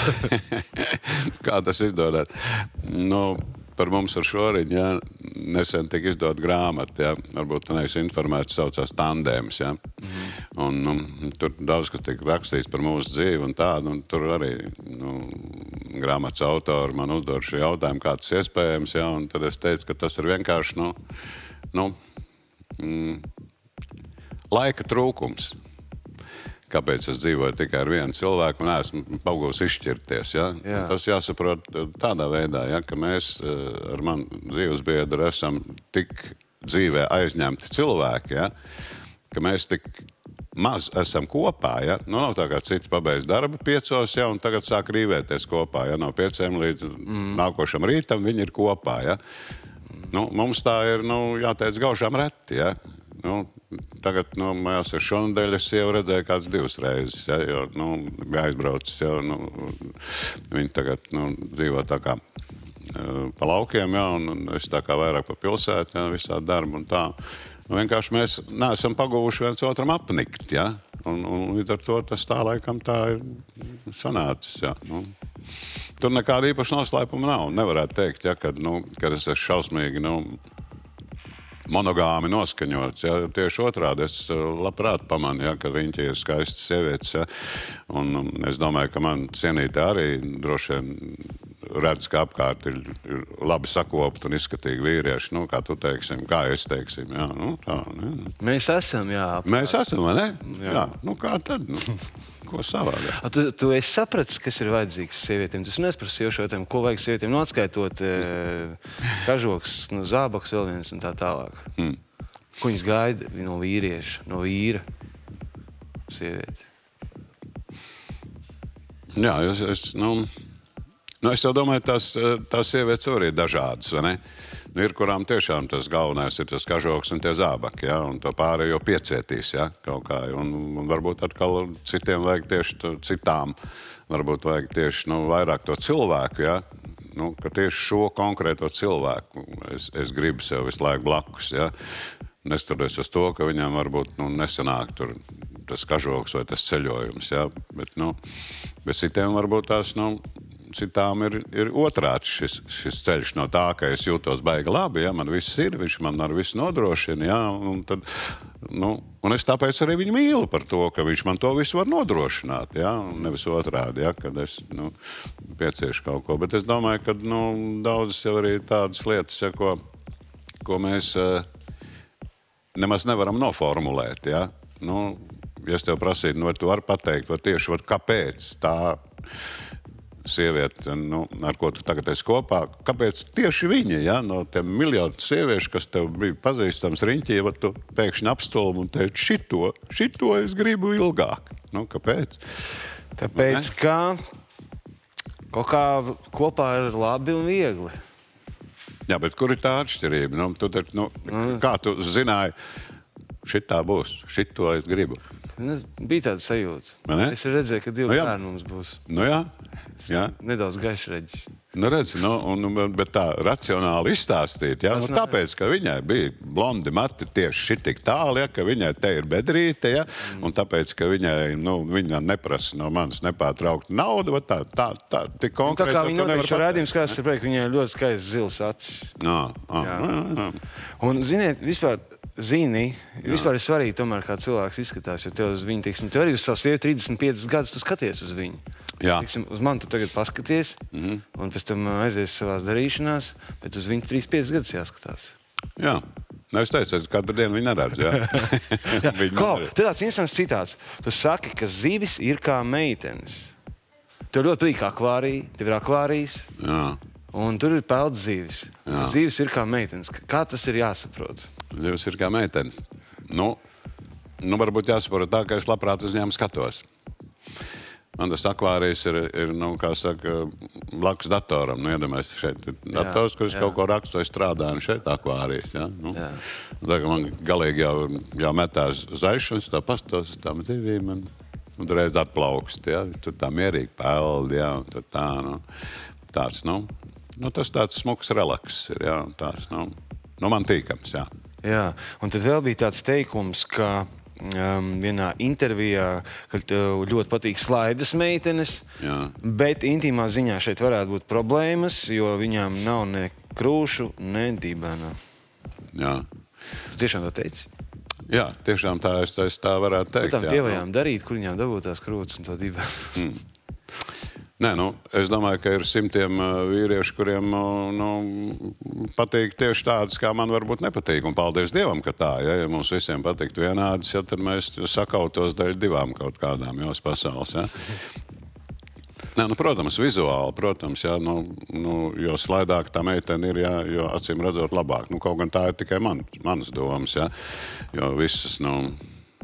Kā tas izdodās? Nu... Par mums ar Šoriņu, ja, nesen tika izdot grāmatu, ja, varbūt tu neesi informēts, saucās Tandēms, ja. Mm. Un um, tur daudz, kas tika rakstīts par mūsu dzīvi un tādu, un tur arī nu, grāmatas autori man uzdod šo jautājumu, kā tas iespējams, ja, un tad es teicu, ka tas ir vienkārši, nu, nu mm, laika trūkums. Kāpēc es dzīvoju tikai ar vienu cilvēku un esmu paugūs izšķirties. Ja? Tas jāsaprot tādā veidā, ja, ka mēs ar manu dzīvesbiedru esam tik dzīvē aizņemti cilvēki, ja, ka mēs tik maz esam kopā. Ja? Nu, nav tā kā cits pabeidz darbu piecos, ja, un tagad sāk rīvēties kopā. Ja? No pieciem līdz mm. nākošam rītam viņi ir kopā. Ja? Nu, mums tā ir, nu, jāteic, gaužām reti. Ja? Nu, tagad, nu, mājās ir šonadēļ, es jau redzēju kāds divas reizes, ja, jo, nu, bija aizbraucis, jau, nu, viņi tagad, nu, dzīvo tā kā uh, pa laukiem, ja, un es tā kā vairāk pa pilsētu, ja, visā darbu un tā. Nu, vienkārši mēs neesam paguvuši viens otram apnikt, ja, un, un līdz ar to tas tā laikam tā ir sanācis, ja, nu. Tur nekāda īpaša noslēpuma nav, nevarētu teikt, ja, kad, nu, kad es esmu šausmīgi, nu, monogāmi noskaņots. Ja? Tieši otrādi es labprāt pamanu, ja? Ka Riņķi ir skaistas sievietes. Ja? Un es domāju, ka man cienītē arī droši vien redz, ka apkārt ir, ir labi sakopti un izskatīgi vīrieši. Nu, kā tu teiksim, kā es teiksim. Ja? Nu, tā, ne? Mēs esam, jā. Apkārt. Mēs esam, vai ne? Jā. Jā. Nu, kā tad? Nu, ko savādāk? Tu, tu esi sapratis, kas ir vajadzīgs sievietēm. Tu neesi par sieviešu jautājumu, ko vajag sievietēm, nu, atskaitot e, kažoks, nu, zābaks vēl viens un tā tālāk. Hmm. Ko viņas gaida no vīrieša, no vīra sievieti? Jā, es, es, nu, nu, es jau domāju, tās, tās sievietes arī ir dažādas, vai ne? Ir, kurām tiešām tas galvenais ir tas kažoks un tie zābaki, ja? Un to pārējo piecietīs, ja? Kaut kā. Un, un varbūt atkal citiem vajag tieši to, citām, varbūt vajag tieši nu, vairāk to cilvēku, ja? Nu, ka tieši šo konkrēto cilvēku es, es gribu sev visu laiku blakus, ja? Neskatoties uz to, ka viņam varbūt nu, nesanāk tur tas kažoks vai tas ceļojums, ja? Bet, nu, bet citiem varbūt tās, nu, citām ir, ir otrāds šis, šis ceļš no tā, ka es jūtos baigi labi, ja, man viss ir, viņš man ar visu nodrošina, ja, un tad Nu, un es tāpēc arī viņu mīlu par to, ka viņš man to visu var nodrošināt, ja? Nevis otrādi, ja? Kad es nu, pieciešu kaut ko. Bet es domāju, ka nu, daudzas jau arī tādas lietas, ja, ko, ko mēs uh, nemaz nevaram noformulēt. Ja? Nu, ja es tev prasītu, nu, vai tu vari pateikt, vai tieši var, kāpēc tā sieviete, nu, ar ko tu tagad esi kopā, kāpēc tieši viņa, ja, no tiem miljonu sieviešu, kas tev bija pazīstams riņķī, ja tu pēkšņi apstulbi un teici, šito, šito es gribu ilgāk. Nu, kāpēc? Tāpēc, ka kaut kā kopā ir labi un viegli. Jā, bet kur ir tā atšķirība? Nu, tu, nu, mm. Kā tu zināji, šitā būs, šito es gribu? Nu, bija tāda sajūta. Es redzēju, ka divi nu, bērni mums būs. Nu jā. jā. Nedaudz gaišreģis. Nu redzi, nu, un, bet tā racionāli izstāstīt, ja? Nu, tāpēc, ka viņai bija blondi mati tieši šitik tāli, ja? Ka viņai te ir bedrīte, ja? mm. Un tāpēc, ka viņai, nu, viņa neprasa no manis nepārtraukt naudu, bet tā, tā, tā, tik konkrēti. Un tā kā viņa noteikti šo rādījumu skās, ir priek, viņai ļoti skaists zils acis. Nā, ā, jā. Jā, jā. Un, ziniet, vispār, Zini, vispār ir svarīgi tomēr, kā cilvēks izskatās, jo tev uz viņu, teiksim, tev arī uz savu sievu trīsdesmit piecus gadus tu skaties uz viņu. Jā. Teiksim, uz mani tu tagad paskaties, mm-hmm. un pēc tam aizies savās darīšanās, bet uz viņu trīs piecus gadus jāskatās. Jā. Es teicu, es katru dienu viņu neredzu, jā. jā. Klau, te tāds instants citāts. Tu saki, ka zivis ir kā meitenes. Tev ļoti patīk akvārija, tev ir akvārijas. Jā. Un tur ir pelds zivis. Zivis ir kā meitenes. Kā tas ir jāsaprot? Zivis ir kā meitenes. Nu, nu varbūt jāsaprot tā, ka es labprāt uz viņām skatos. Man tas akvārijas ir, ir nu, kā saka, blakus datoram. Nu, iedomājies, šeit ir dators, kur es jā. Kaut ko rakstu, es strādāju, un šeit akvārijas. Ja? Nu, tā kā man galīgi jau, jau metās zaišanas, tā pastos uz tām zivīm, un, un reiz atplaukst, ja? Tur tā mierīgi peldi, ja? Un tur tā, nu, tāds, nu, nu, tas tāds smuks relaks ir, ja? Tāds, nu, nu, man tīkams, jā. Jā, un tad vēl bija tāds teikums, ka um, vienā intervijā, ka tev ļoti patīk slaidas meitenes, jā. Bet intīmā ziņā šeit varētu būt problēmas, jo viņām nav ne krūšu, ne dibena. Jā. Tu tiešām to teici? Jā, tiešām tā es, es tā varētu teikt. Ko tām tievajām darīt, kur viņām dabūt tās krūtas un to dibenu? Mm. Nē, nu, es domāju, ka ir simtiem vīriešu, kuriem nu, patīk tieši tādas, kā man varbūt nepatīk. Un paldies Dievam, ka tā, ja, ja mums visiem patiktu vienādas, ja, tad mēs sakautos daļ divām kaut kādām jos pasaules. Ja. Nē, nu, protams, vizuāli, protams, ja, nu, nu, jo slaidāk tā meitene ir, ja, jo acīm redzot labāk. Nu, kaut gan tā ir tikai man, manas domas, ja, jo visas, nu,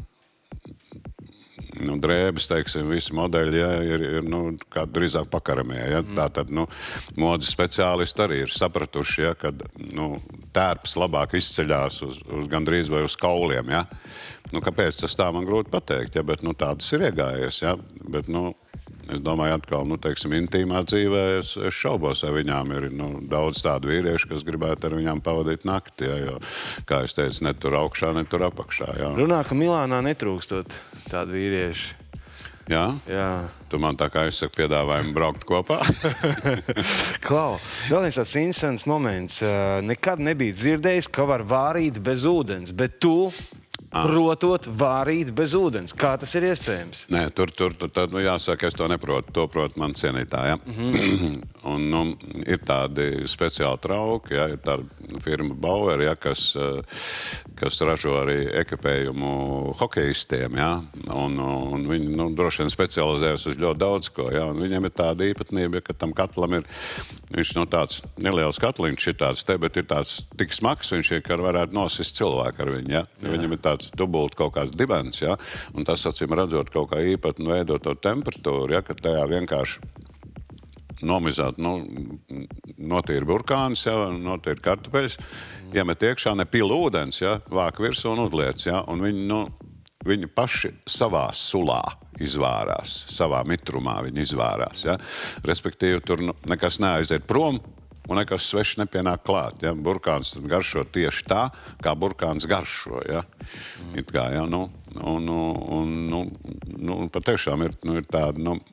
Nu, drēbes, teiksim, visi modeļi, ja, ir, ir nu, kā drīzāk pakaramie. Ja. Mm. Tātad, nu, modes speciālisti arī ir sapratuši, ja, ka nu, tērps labāk izceļās uz, uz gandrīz vai uz kauliem. Ja. Nu, kāpēc tas tā man grūti pateikt, ja, bet nu, tādas ir iegājies. Ja. Bet, nu, es domāju, atkal, nu, teiksim, intīmā dzīvē es, es šaubos, ja viņām ir nu, daudz tādu vīriešu, kas gribētu ar viņām pavadīt nakti, ja, jo, kā es teicu, ne tur augšā, ne tur apakšā. Ja. Runā, ka Milānā netrūkstot tādu vīrieši. Jā? Jā. Tu man tā kā es saku piedāvājumu braukt kopā. Klau, vēl viens tāds instants moments. Nekad nebija dzirdējis, ka var vārīt bez ūdens, bet tu protot vārīt bez ūdens. Kā tas ir iespējams? Nē, tur, tur, tur tad, nu, jāsaka, es to neprotu. To prot man cienītāji. Ja? Mm-hmm. Un, nu, ir tādi speciāli trauki, ja? Ir tāda firma Bauer, ja? kas, kas ražo arī ekipējumu hokejistiem. Ja? Un, un viņi nu, droši vien specializējas uz ļoti daudz ko. Ja? Un viņiem ir tāda īpatnība, ka tam katlam ir viņš no tāds neliels katliņš, ir tāds te, bet ir tāds tik smags, viņš ir, ka varētu nosist cilvēku ar viņu. Ja? Viņam ir tāds dubult kaut kāds dibens, ja? Un tas, acīm redzot, kaut kā īpatni veidot to temperatūru, ja? Ka tajā vienkārši nomizāt, nu, notīri burkānis, ja? Notīri kartupeļus, iemet iekšā, nepila ūdens, ja? Vāk virsū un uzliec, ja? Un viņi, nu, viņi paši savā sulā izvārās, savā mitrumā viņi izvārās, ja? Respektīvi, tur nu, nekas neaiziet prom, un nekas svešs nepienāk klāt. Ja? Burkāns garšo tieši tā, kā burkāns garšo. Ja? Mm. It kā, ja? Nu, un, un, un, nu, nu, patiešām ir, nu, ir tāda, nu,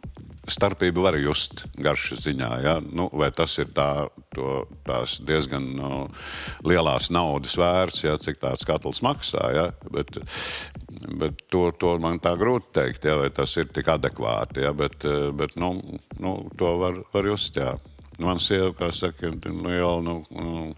starpību var just garšas ziņā, ja? Nu, vai tas ir tā, to, tās diezgan nu, lielās naudas vērts, ja? Cik tāds katls maksā, ja? bet, bet to, to man tā grūti teikt, ja? Vai tas ir tik adekvāti, ja? bet, bet nu, nu, to var, var just, jā. Man sieva, kā saka, liela, nu, nu,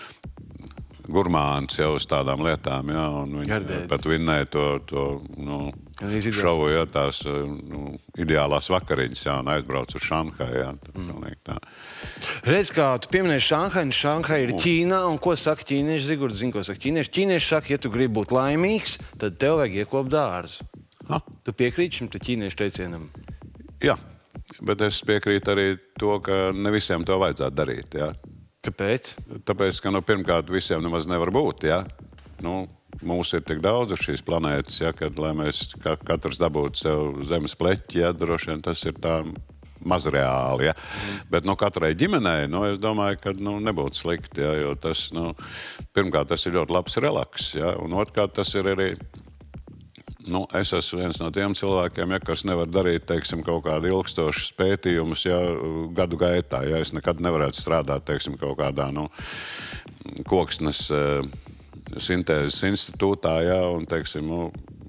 gurmāns jau uz tādām lietām, jā, un viņa Gardēdz. pat vinnēja to, to nu, šovu, jā, tās nu, ideālās vakariņas, jā, un aizbrauc uz Šanhaju, jā, mm. tā. Redz, kā tu pieminēji Šanhaju, Šanhaju ir Ķīnā, un ko saka ķīnieši, Zigurds zina, ko saka ķīnieši. Ķīnieši saka, ja tu gribi būt laimīgs, tad tev vajag iekopt dārzu. Ha? Tu piekrīti šim te ķīniešu teicienam? Jā, bet es piekrītu arī to, ka ne visiem to vajadzētu darīt, jā. Kāpēc? Tāpēc, ka nu, pirmkārt visiem nemaz nevar būt, ja? Nu, mūs ir tik daudz uz šīs planētas, ja, kad, lai mēs ka, katrs dabūtu sev zemes pleķi, ja, droši vien tas ir tā mazreāli, ja? Mm. Bet nu, katrai ģimenei, nu, es domāju, ka nu, nebūtu slikti, ja, jo tas, nu, pirmkārt, tas ir ļoti labs relaks, ja? Un otrkārt, tas ir arī Nu, es esmu viens no tiem cilvēkiem, ja, kas nevar darīt, teiksim, kaut kādu ilgstošus pētījumus, ja, gadu gaitā. Ja, es nekad nevarētu strādāt, teiksim, kaut kādā, nu, koksnes uh, sintēzes institūtā, ja, un, teiksim, nu,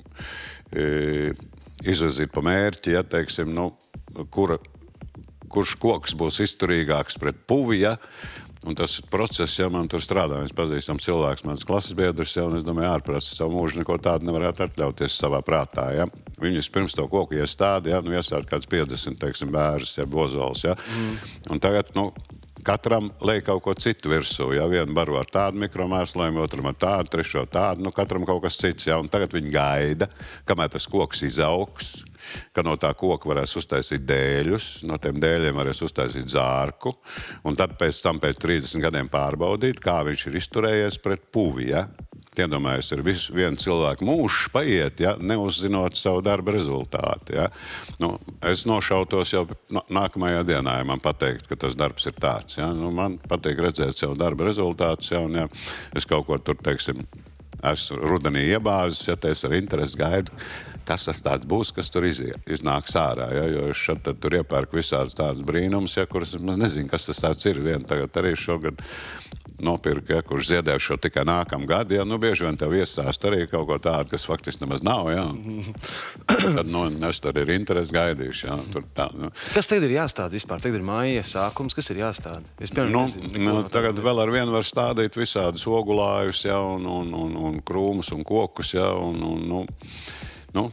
uh, izvirzīt pa mērķi, ja, teiksim, nu, kura, kurš koks būs izturīgāks pret puvi, ja, un tas process, ja man tur strādā, mēs pazīstam cilvēks, mans klases biedrs, ja, un es domāju, ārprāts savu mūžu neko tādu nevarētu atļauties savā prātā, ja. Viņus pirms to koku iestādi, ja, nu iestādi kāds piecdesmit, teiksim, bērs, ja, bozols, ja. Mm. Un tagad, nu, katram lej kaut ko citu virsū, ja, vienu baro ar tādu mikromēslojumu, otram ar tādu, trešo tādu, nu, katram kaut kas cits, ja, un tagad viņi gaida, kamēr tas koks izaugs, ka no tā koka varēs uztaisīt dēļus, no tiem dēļiem varēs uztaisīt zārku, un tad pēc tam pēc trīsdesmit gadiem pārbaudīt, kā viņš ir izturējies pret puvi, ja. Iedomājies, ir visu, vienu cilvēku mūžs paiet, ja, neuzzinot savu darba rezultātu, ja. Nu, es nošautos jau nākamajā dienā, ja man pateikt, ka tas darbs ir tāds, ja. Nu, man patīk redzēt savu darba rezultātus, ja, un ja es kaut ko tur, teiksim, esmu rudenī iebāzis, ja te es ar interesi gaidu, kas tas tāds būs, kas tur iziet, iznāks ārā, ja, jo es šad tad tur iepērku visādas tādas brīnumus, ja, kuras es nezinu, kas tas tāds ir. Vien tagad arī šogad nopirku, ja, kurš ziedēšu šo tikai nākam gadu, ja, nu bieži vien tev iestāst arī kaut ko tādu, kas faktiski nemaz nav, ja. Tad, nu, es tur ir interesi gaidīšu, ja, tur tā, nu. Kas tagad ir jāstāda vispār? Tagad ir māja sākums, kas ir jāstāda? Es piemēram, nu, nezinu, nu, tagad vēl ar vienu var stādīt visādus ogulājus, ja, un, un, un, un krūmus un kokus, ja, un, un, nu, Nu,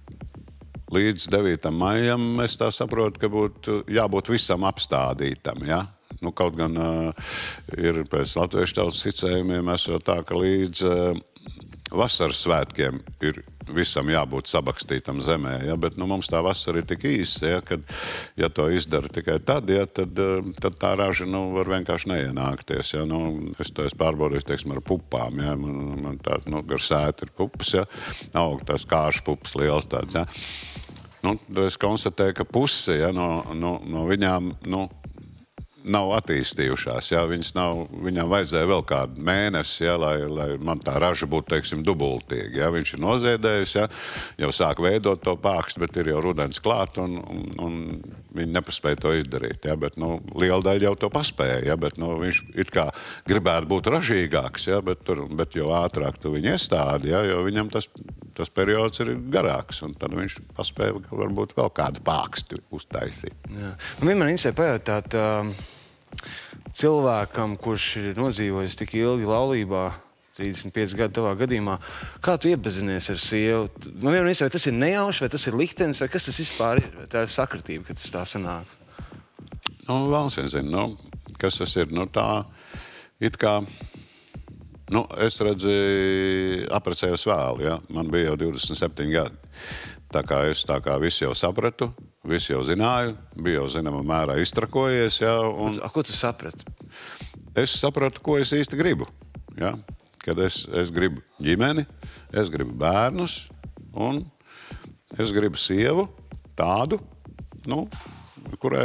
līdz devītam maijam es tā saprotu, ka būtu jābūt visam apstādītam, ja? Nu, kaut gan uh, ir pēc latviešu tautas ticējumiem esot tā, ka līdz uh, vasaras svētkiem ir visam jābūt sabakstītam zemē, ja? Bet nu, mums tā vasara ir tik īsa, ja? Kad, ja to izdara tikai tad, ja? tad, tad tā raža nu, var vienkārši neienākties. Ja? Nu, es to esmu pārbaudījis, teiksim, ar pupām. Ja? Man, man tā, nu, gar sēti ir pupas, ja? Aug tās kāšu pupas liels tāds. Ja? Nu, es konstatēju, ka puse ja? no, no, no viņām, nu, nav attīstījušās, ja, viņas nav, viņām vajadzēja vēl kādu mēnesi, ja, lai, lai man tā raža būtu, teiksim, dubultīga, ja, viņš ir noziedējis, ja, jau sāk veidot to pākstu, bet ir jau rudens klāt, un, un, un viņi nepaspēja to izdarīt, ja, bet, nu, liela daļa jau to paspēja, ja, bet, nu, viņš it kā gribētu būt ražīgāks, ja, bet, tur, bet jo ātrāk tu viņu iestādi, ja, jo viņam tas, tas periods ir garāks, un tad viņš paspēja varbūt vēl kādu pākstu uztaisīt. Jā. Un vienmēr interesē pajautāt, uh... cilvēkam, kurš ir nodzīvojis tik ilgi laulībā, trīsdesmit pieci gadu tavā gadījumā, kā tu iepazinies ar sievu? Man vienmēr interesē, vai tas ir nejauši, vai tas ir liktenis, vai kas tas vispār ir? Vai tā ir sakritība, ka tas tā sanāk? Nu, valsts vien zina, nu, kas tas ir? Nu, tā, it kā, nu, es redzi, apprecējos vēl, ja? Man bija jau divdesmit septiņi gadi. Tā kā es tā kā visu jau sapratu, visu jau zināju, bija jau zināmā mērā iztrakojies, ja? Un A, ko tu saprati? es sapratu, ko es īsti gribu, ja? Kad es, es gribu ģimeni, es gribu bērnus, un es gribu sievu tādu, nu, kurai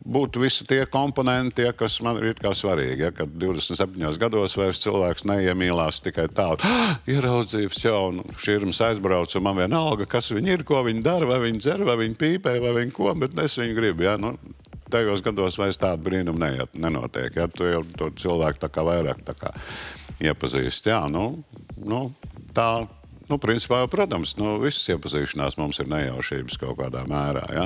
būtu visi tie komponenti, ja, kas man ir it kā svarīgi. Ja, kad divdesmit septiņos gados vairs cilvēks neiemīlās tikai tā, ieraudzījums jau, un širmas aizbrauc, un man vienalga, kas viņi ir, ko viņi dara, vai viņi dzer, vai viņi pīpē, vai viņi ko, bet es viņu gribu. Ja, nu, tajos gados vairs tāda brīnuma neiet, nenotiek. Ja, tu jau to cilvēku tā kā vairāk tā kā iepazīst. Jā, nu, nu, tā, nu, principā, protams, nu, visas iepazīšanās mums ir nejaušības kaut kādā mērā, ja.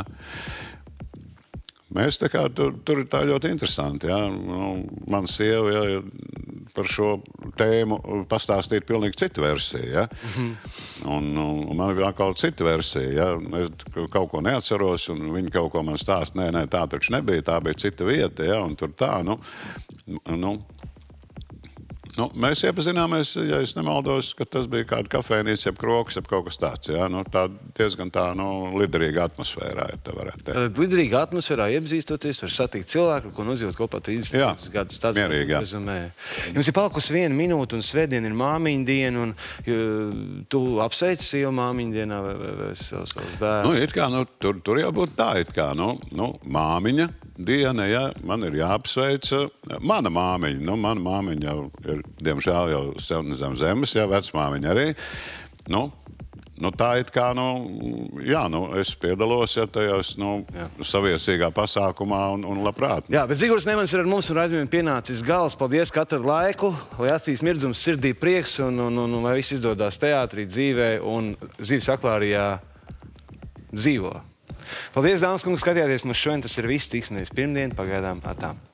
Mēs tā kā, tur, tur ir tā ļoti interesanti, ja. Nu, man sieva, ja, par šo tēmu pastāstīt pilnīgi citu versiju, ja. Mm-hmm. Un, un man ir atkal cita versija, ja. Es kaut ko neatceros, un viņi kaut ko man stāst, nē, nē, tā taču nebija, tā bija cita vieta, ja, un tur tā, nu, nu, Nu, mēs iepazināmies, ja es nemaldos, ka tas bija kāda kafēnīca, jeb kroks, jeb kaut kas tāds. Ja? Nu, tā diezgan tā, nu, liderīga atmosfērā, ja tā varētu teikt. Liderīga atmosfērā iepazīstoties, var satikt cilvēku, ko nodzīvot kopā trīsdesmit gadus. Tāds mierīgi, jā. Rezumē. Jums ir palikusi viena minūte, un svētdien ir māmiņa diena, un tu apsveici sievu māmiņa dienā vai, vai, vai savus, savus bērnu? Nu, it kā, nu, tur, tur jābūt tā, it kā, nu, nu māmiņa diena, ja, man ir jāapsveic mana māmiņa. Nu, mana māmiņa jau ir, diemžēl, jau sev zem zemes, ja, vecmāmiņa arī. Nu, nu, tā it kā, nu, jā, nu, es piedalos, ja, tajos, nu, saviesīgā pasākumā un, un labprāt. Jā, bet Zigurs Nemans ir ar mums un raidījumiem pienācis gals. Paldies katru laiku, lai acīs mirdzums, sirdī prieks un, un, un, un lai viss izdodās teātrī, dzīvē un Zivis akvārijā dzīvo. Paldies, dāmas kungi, skatījāties mums šodien. Tas ir viss, tiksimies pirmdien, pagaidām atām.